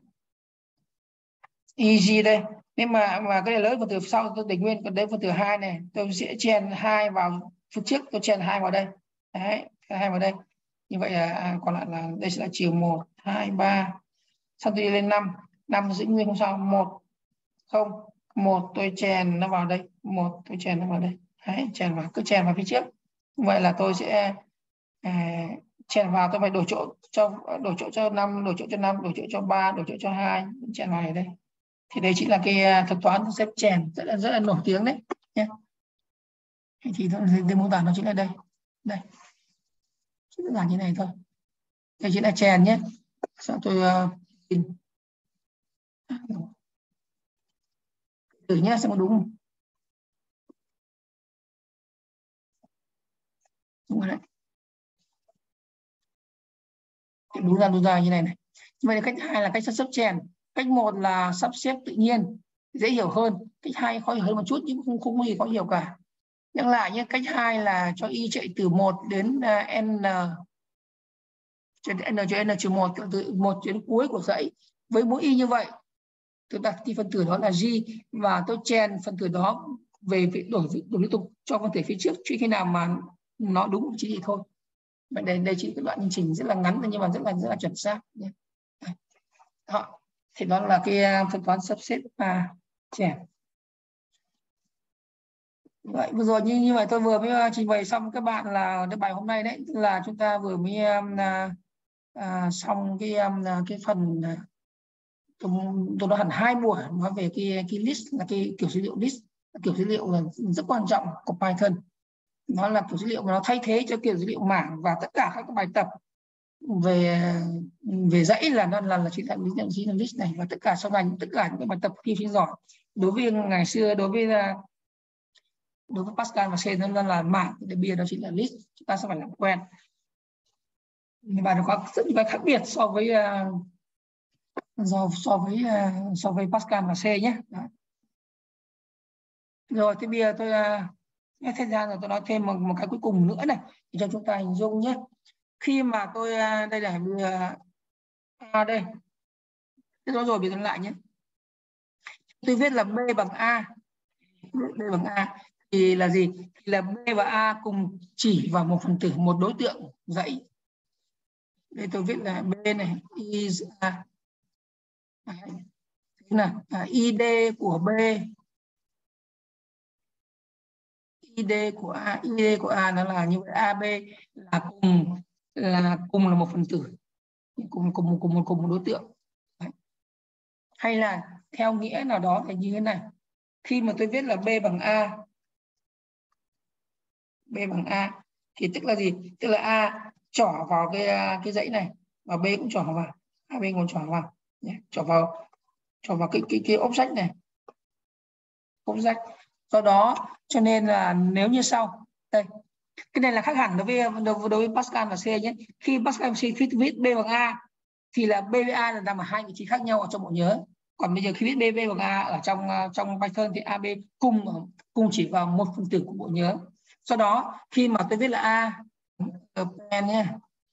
Easy đây. Nhưng mà mà cái này lớn phần tử sau tôi để nguyên, còn đây phần tử hai này tôi sẽ chèn hai vào phía trước, tôi chèn hai vào đây. Đấy, hai vào đây. Như vậy là à, còn lại là đây sẽ là chiều một, hai, ba. Sau tôi đi lên năm, năm giữ nguyên không sao, một, không, một tôi chèn nó vào đây, một tôi chèn nó vào đây. Đấy, chèn vào, cứ chèn vào phía trước. Vậy là tôi sẽ à, chèn vào, tôi phải đổi chỗ cho đổi chỗ cho năm, đổi chỗ cho năm, đổi chỗ cho ba, đổi chỗ cho hai, chèn vào ở đây. Thì đây chính là cái thuật toán xếp chèn rất là rất là nổi tiếng đấy nhé. Thì tôi mô tả nó chính là đây, đây chỉ đơn giản như này thôi. Đây chính là chèn nhé. Sau tôi uh, thử nhé xem có đúng không. Đúng rồi đấy. Đúng ra đúng ra như này này. Vậy cách hai là cách sắp xếp chèn. Cách một là sắp xếp tự nhiên, dễ hiểu hơn. Cách hai khó hiểu hơn một chút nhưng không không có gì khó hiểu cả. Nhắc lại nhé, cách hai là cho y chạy từ một đến uh, n cho n cho n trừ một, từ một đến cuối của dãy. Với mỗi y như vậy, tôi đặt cái phần tử đó là g và tôi chèn phần tử đó về đổi đổi liên tục cho phần tử phía trước, chỉ khi nào mà nó đúng chỉ thì thôi. Vậy đây đây chỉ cái đoạn chương trình rất là ngắn nhưng mà rất là rất là chuẩn xác nhé. Đó. Thì đó là cái thuật toán sắp xếp và chèn. Vậy vừa rồi như như vậy tôi vừa mới trình bày xong các bạn là cái bài hôm nay đấy, là chúng ta vừa mới um, à, xong cái um, cái phần tôi, tôi đã hẳn hai buổi nói về cái cái list, là cái kiểu dữ liệu list, kiểu dữ liệu là rất quan trọng của Python. Nó là kiểu dữ liệu mà nó thay thế cho kiểu dữ liệu mảng, và tất cả các bài tập về về dãy là nó là là chính là lý chính là list này, và tất cả sau này tất cả những cái bài tập khi sinh giỏi đối với ngày xưa, đối với đối với Pascal và C nó là mảng, để bia đó chính là list, chúng ta sẽ phải làm quen. Và nó có rất nhiều cái khác biệt so với uh, so, so với uh, so với Pascal và C nhé. Đó. Rồi thì bây giờ tôi uh, thời gian rồi tôi nói thêm một, một cái cuối cùng nữa này để cho chúng ta hình dung nhé. Khi mà tôi uh, đây là uh, à, đây thế đó rồi bị lại nhé, tôi viết là b bằng a, b bằng a thì là gì? Thì là b và a cùng chỉ vào một phần tử, một đối tượng dãy. Đây tôi viết là b này is a, là à, id của b, id của a, id của a nó là như vậy, ab là cùng là cùng là một phần tử, cùng cùng cùng một cùng một đối tượng. Đấy. Hay là theo nghĩa nào đó thì như thế này, khi mà tôi viết là b bằng a, b bằng a thì tức là gì? Tức là a trỏ vào cái cái dãy này và b cũng trỏ vào, ab cũng trỏ vào nhé, trỏ vào trỏ vào cái cái cái object này, object. Do đó cho nên là nếu như sau đây, cái này là khác hẳn đối với đối với Pascal và C nhé. Khi Pascal và C viết viết b bằng a thì là b với a là nằm ở hai vị trí khác nhau ở trong bộ nhớ. Còn bây giờ khi viết b, b bằng a ở trong trong Python thì ab cùng cùng chỉ vào một phần tử của bộ nhớ. Sau đó khi mà tôi viết là a ở pen nhé,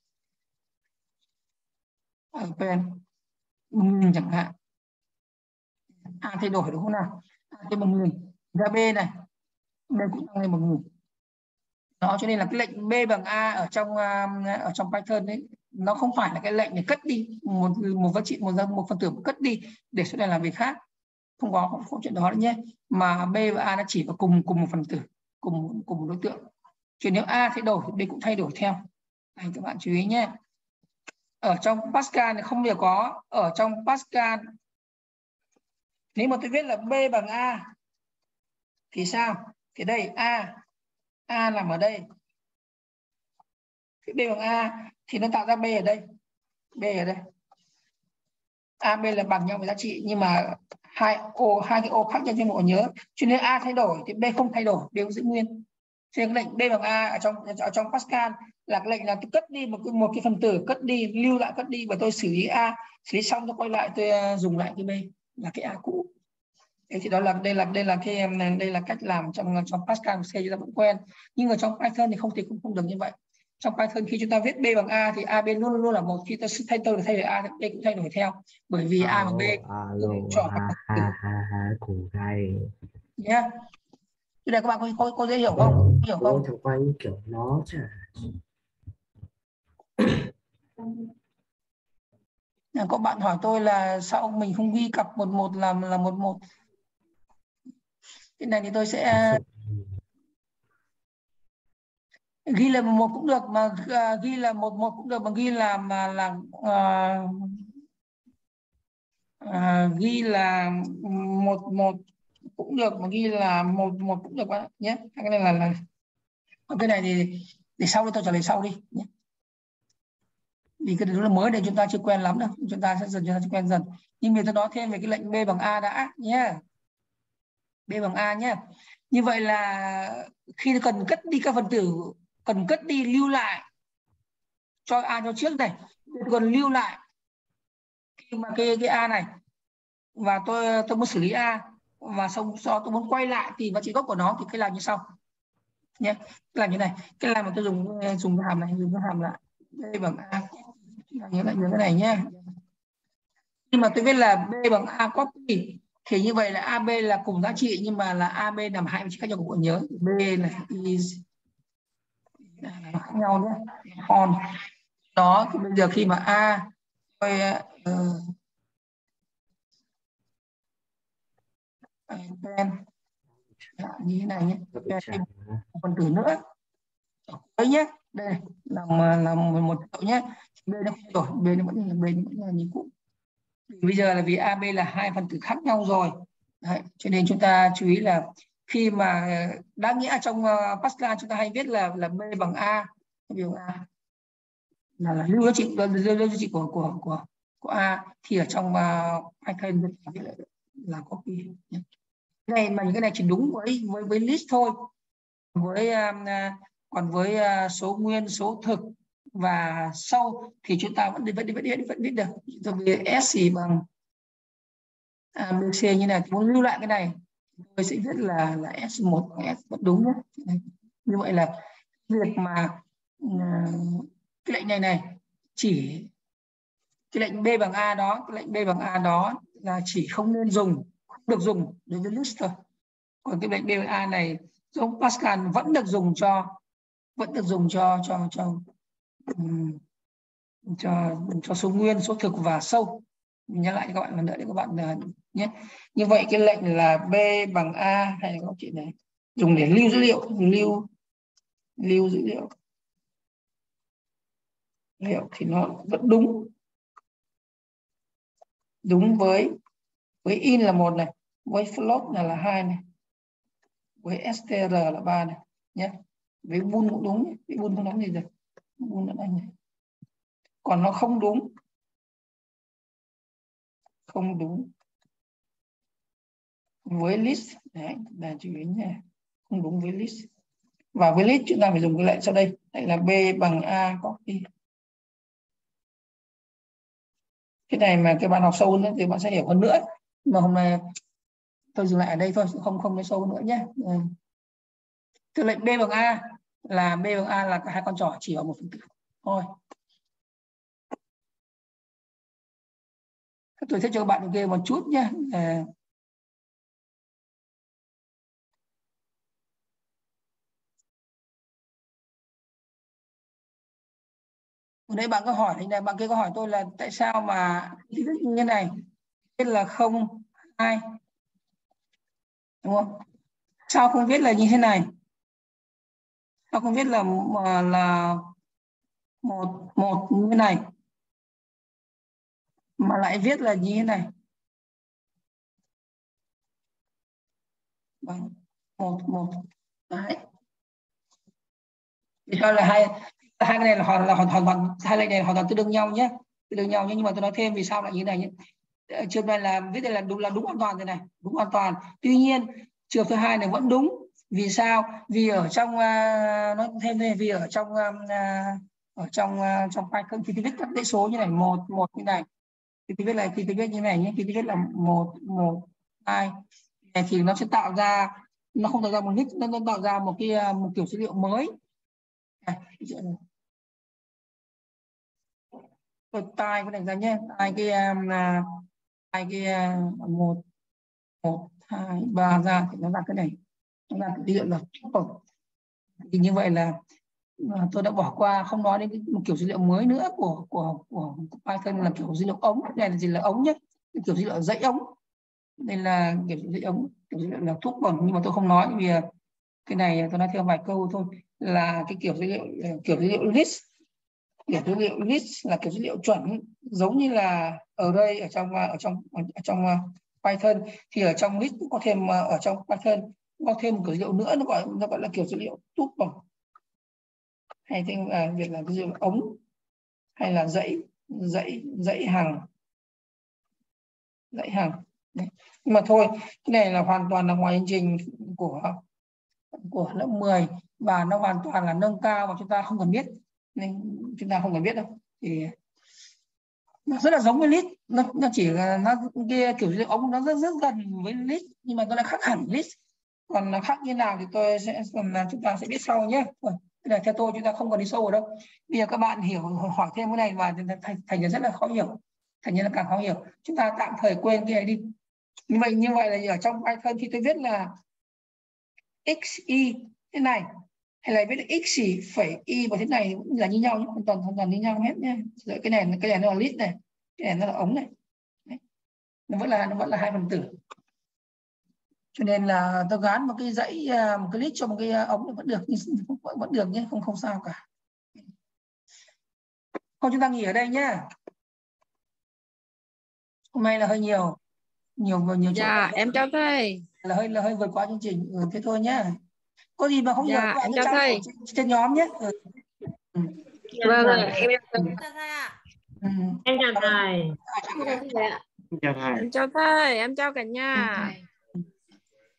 ở pen chẳng hạn, a thay đổi đúng không nào? A thêm một nghìn, ra b này, b cũng tăng lên một nghìn. Đó, cho nên là cái lệnh b bằng a ở trong ở trong Python đấy, nó không phải là cái lệnh để cất đi một một giá trị, một một phần tử cất đi để sau này làm việc khác, không có không có chuyện đó nhé. Mà b và a nó chỉ vào cùng cùng một phần tử, cùng cùng một đối tượng. Chứ nếu a thay đổi thì b cũng thay đổi theo. Này, các bạn chú ý nhé. Ở trong Pascal thì không bao giờ có. Ở trong Pascal nếu mà tôi viết là b bằng a thì sao? Thì đây a a nằm ở đây, Thì B bằng A thì nó tạo ra B ở đây, B ở đây. A, B là bằng nhau về giá trị nhưng mà hai ô hai cái ô khác nhau trên bộ nhớ, cho nên A thay đổi thì B không thay đổi, đều giữ nguyên. Cho nên cái lệnh B bằng A ở trong ở trong Pascal là cái lệnh là tôi cất đi một cái một cái phần tử, cất đi, lưu lại cất đi và tôi xử lý A, xử lý xong tôi quay lại tôi dùng lại cái B là cái A cũ. Thế thì đó là đây là đây là cái đây là cách làm trong trong Pascal C chúng ta vẫn quen, nhưng ở trong Python thì không thì cũng không được như vậy. Trong Python khi chúng ta viết B bằng A thì A B luôn luôn là một, khi ta thay tôi thay đổi A thì B cũng thay đổi theo, bởi vì A và B alo chọn ha ha ha ha cùng hay nhé. Cái này các bạn có, có, có dễ hiểu không? Hiểu không? ôi thằng quay kiểu nó chả Có bạn hỏi tôi là sao mình không ghi cặp một một làm là một một. Cái này thì tôi sẽ ghi là một cũng được, mà uh, ghi là một một cũng được, mà ghi là mà là uh, uh, ghi là một một cũng được, mà ghi là một một cũng được bạn nhé. Cái này là là cái này thì để sau đi tôi trả lời sau đi nhé. Vì cái đó là mới để chúng ta chưa quen lắm đâu, chúng ta sẽ dần chúng ta sẽ quen dần. Nhưng mình tôi nói thêm về cái lệnh B bằng A đã nhé. B bằng A nhé. Như vậy là khi cần cất đi các phần tử, cần cất đi lưu lại cho A cho trước này, còn lưu lại khi mà cái cái A này và tôi tôi muốn xử lý A và xong sau tôi muốn quay lại tìm giá trị gốc của nó thì cái làm như sau nhé. Cái làm như này, cái làm mà tôi dùng dùng cái hàm này, dùng cái hàm là B bằng A, nhớ lại nhớ cái này nhé. Khi mà tôi viết là B bằng A copy thì như vậy là a bê là cùng giá trị nhưng mà là a bê nằm hai vị trí khác nhau của bộ nhớ. B này is là khác nhau nhé. On đó thì bây giờ khi mà A tôi uh, pen như thế này nhé, thêm một phần tử nữa đấy nhé, đây là là một triệu nhé. B nó không đổi, B nó vẫn là B nó vẫn là như cũ. Bây giờ là vì a bê là hai phần tử khác nhau rồi. Đấy, cho nên chúng ta chú ý là khi mà đã nghĩa trong uh, Pascal chúng ta hay viết là là B bằng A, B bằng A là, là lưu giá trị lưu giá trị của của của của A, thì ở trong uh, Python viết là, là copy. Cái này mà những cái này chỉ đúng với với với list thôi, với uh, còn với uh, số nguyên, số thực và sâu thì chúng ta vẫn vẫn vẫn vẫn, vẫn viết được. Rồi với S thì bằng A, B, C như này, muốn lưu lại cái này tôi sẽ viết là là S một S vẫn đúng nhé. Như vậy là việc mà cái lệnh này này chỉ cái lệnh B bằng A đó, cái lệnh B bằng A đó là chỉ không nên dùng, không được dùng đối với list thôi. Còn cái lệnh B bằng A này giống Pascal vẫn được dùng cho vẫn được dùng cho cho cho um, cho cho số nguyên, số thực và sâu. Mình nhắc lại cho các bạn lần nữa để các bạn uh, nhé. Như vậy cái lệnh là B bằng A hay là các chuyện này dùng để lưu dữ liệu, lưu lưu dữ liệu liệu thì nó vẫn đúng đúng với với in là một này, với float là là hai này, với str là ba này nhé. Với bool cũng đúng, với bool không nói gì rồi, bool là anh này. Còn nó không đúng không đúng với list đấy là chú ý nha, không đúng với list. Và với list chúng ta phải dùng cái lệnh sau đây, đây là B bằng A copy. Cái này mà các bạn học sâu nữa thì bạn sẽ hiểu hơn nữa, mà hôm nay tôi dừng lại ở đây thôi, không không nói sâu nữa nhé. Cái lệnh B bằng A là B bằng A là cả hai con trỏ chỉ vào một phần tử thôi. Tôi sẽ cho các bạn ghi một chút nhé. À, ở đây bạn có hỏi này, bạn kia có hỏi tôi là tại sao mà như này viết là không hai, đúng không? Sao không viết là như thế này? Sao không viết là là một một như thế này mà lại viết là như thế này? Vâng, một một đấy. Vì sao là hai hai cái này là hoàn là hoàn hoàn hoàn hai lệnh này hoàn toàn tương đương nhau nhé, tương đương nhau nhé. Nhưng mà tôi nói thêm vì sao lại như này nhé. Trường này là viết đây là đúng là đúng hoàn toàn thế này, đúng hoàn toàn. Tuy nhiên trường thứ hai này vẫn đúng. Vì sao? Vì ở trong uh, nói thêm đây, vì ở trong uh, ở trong uh, trong Python thì tôi viết các dãy số như này, một một như này, thì tôi viết là thì tôi viết như này nhé, thì tôi viết là một một hai này, thì nó sẽ tạo ra, nó không tạo ra một list, nó, nó tạo ra một cái một kiểu dữ liệu mới. Tôi tai cái này ra nhé, hai cái hai cái một một hai ba ra thì nó là cái này, nó là cái dữ liệu là thì như vậy là tôi đã bỏ qua không nói đến một kiểu dữ liệu mới nữa của của của Python là kiểu dữ liệu ống. Này là gì là ống nhé, kiểu dữ liệu dãy ống. Đây là kiểu dữ liệu ống, kiểu dữ liệu là thuốc bẩn, nhưng mà tôi không nói vì cái này tôi nói theo vài câu thôi. Là cái kiểu dữ liệu kiểu dữ liệu list, kiểu dữ liệu list là kiểu dữ liệu chuẩn, giống như là ở đây ở trong ở trong ở trong Python thì ở trong list cũng có thêm, ở trong Python có thêm một kiểu dữ liệu nữa, nó gọi nó gọi là kiểu dữ liệu tuple, hay thêm là việc là cái dữ liệu ống, hay là dãy dãy dãy hàng dãy hàng. Đấy. Nhưng mà thôi, cái này là hoàn toàn là ngoài chương trình của của lớp mười và nó hoàn toàn là nâng cao mà chúng ta không cần biết, nên chúng ta không cần biết đâu. Thì nó rất là giống với list, nó, nó chỉ là nó kia kiểu dữ ống nó rất rất gần với list, nhưng mà nó lại khác hẳn list. Còn nó khác như nào thì tôi sẽ còn là chúng ta sẽ biết sau nhé. Tức là theo tôi chúng ta không cần đi sâu ở đâu. Bây giờ các bạn hiểu hỏi thêm cái này và thành thành ra rất là khó hiểu, thành ra là càng khó hiểu. Chúng ta tạm thời quên cái này đi. Như vậy như vậy là ở trong Python khi tôi viết là xy thế này, hay là viết là x phẩy y và thế này cũng là như nhau nhé, hoàn toàn hoàn toàn như nhau hết nhé. Rồi cái này cái này nó là list này, cái này nó là ống này. Đấy. Nó vẫn là nó vẫn là hai phần tử. Cho nên là tôi gán một cái dãy một cái list cho một cái ống thì vẫn được, vẫn vẫn được nhé, không không sao cả. Thôi chúng ta nghỉ ở đây nhé. Hôm nay là hơi nhiều nhiều nhiều chỗ. Dạ em chào thầy. Là hơi là hơi vượt qua chương trình. Ừ, thế thôi nhé. Có gì mà không hiểu Dạ các bạn em cứ chào trao đổi thầy. trên, trên nhóm nhé. Ừ. Ừ. Vâng Ừ. ạ, em Ừ. Chào thầy ạ. Ừ. Em chào thầy. em chào thầy, em chào thầy, em chào cả Ừ. nhà.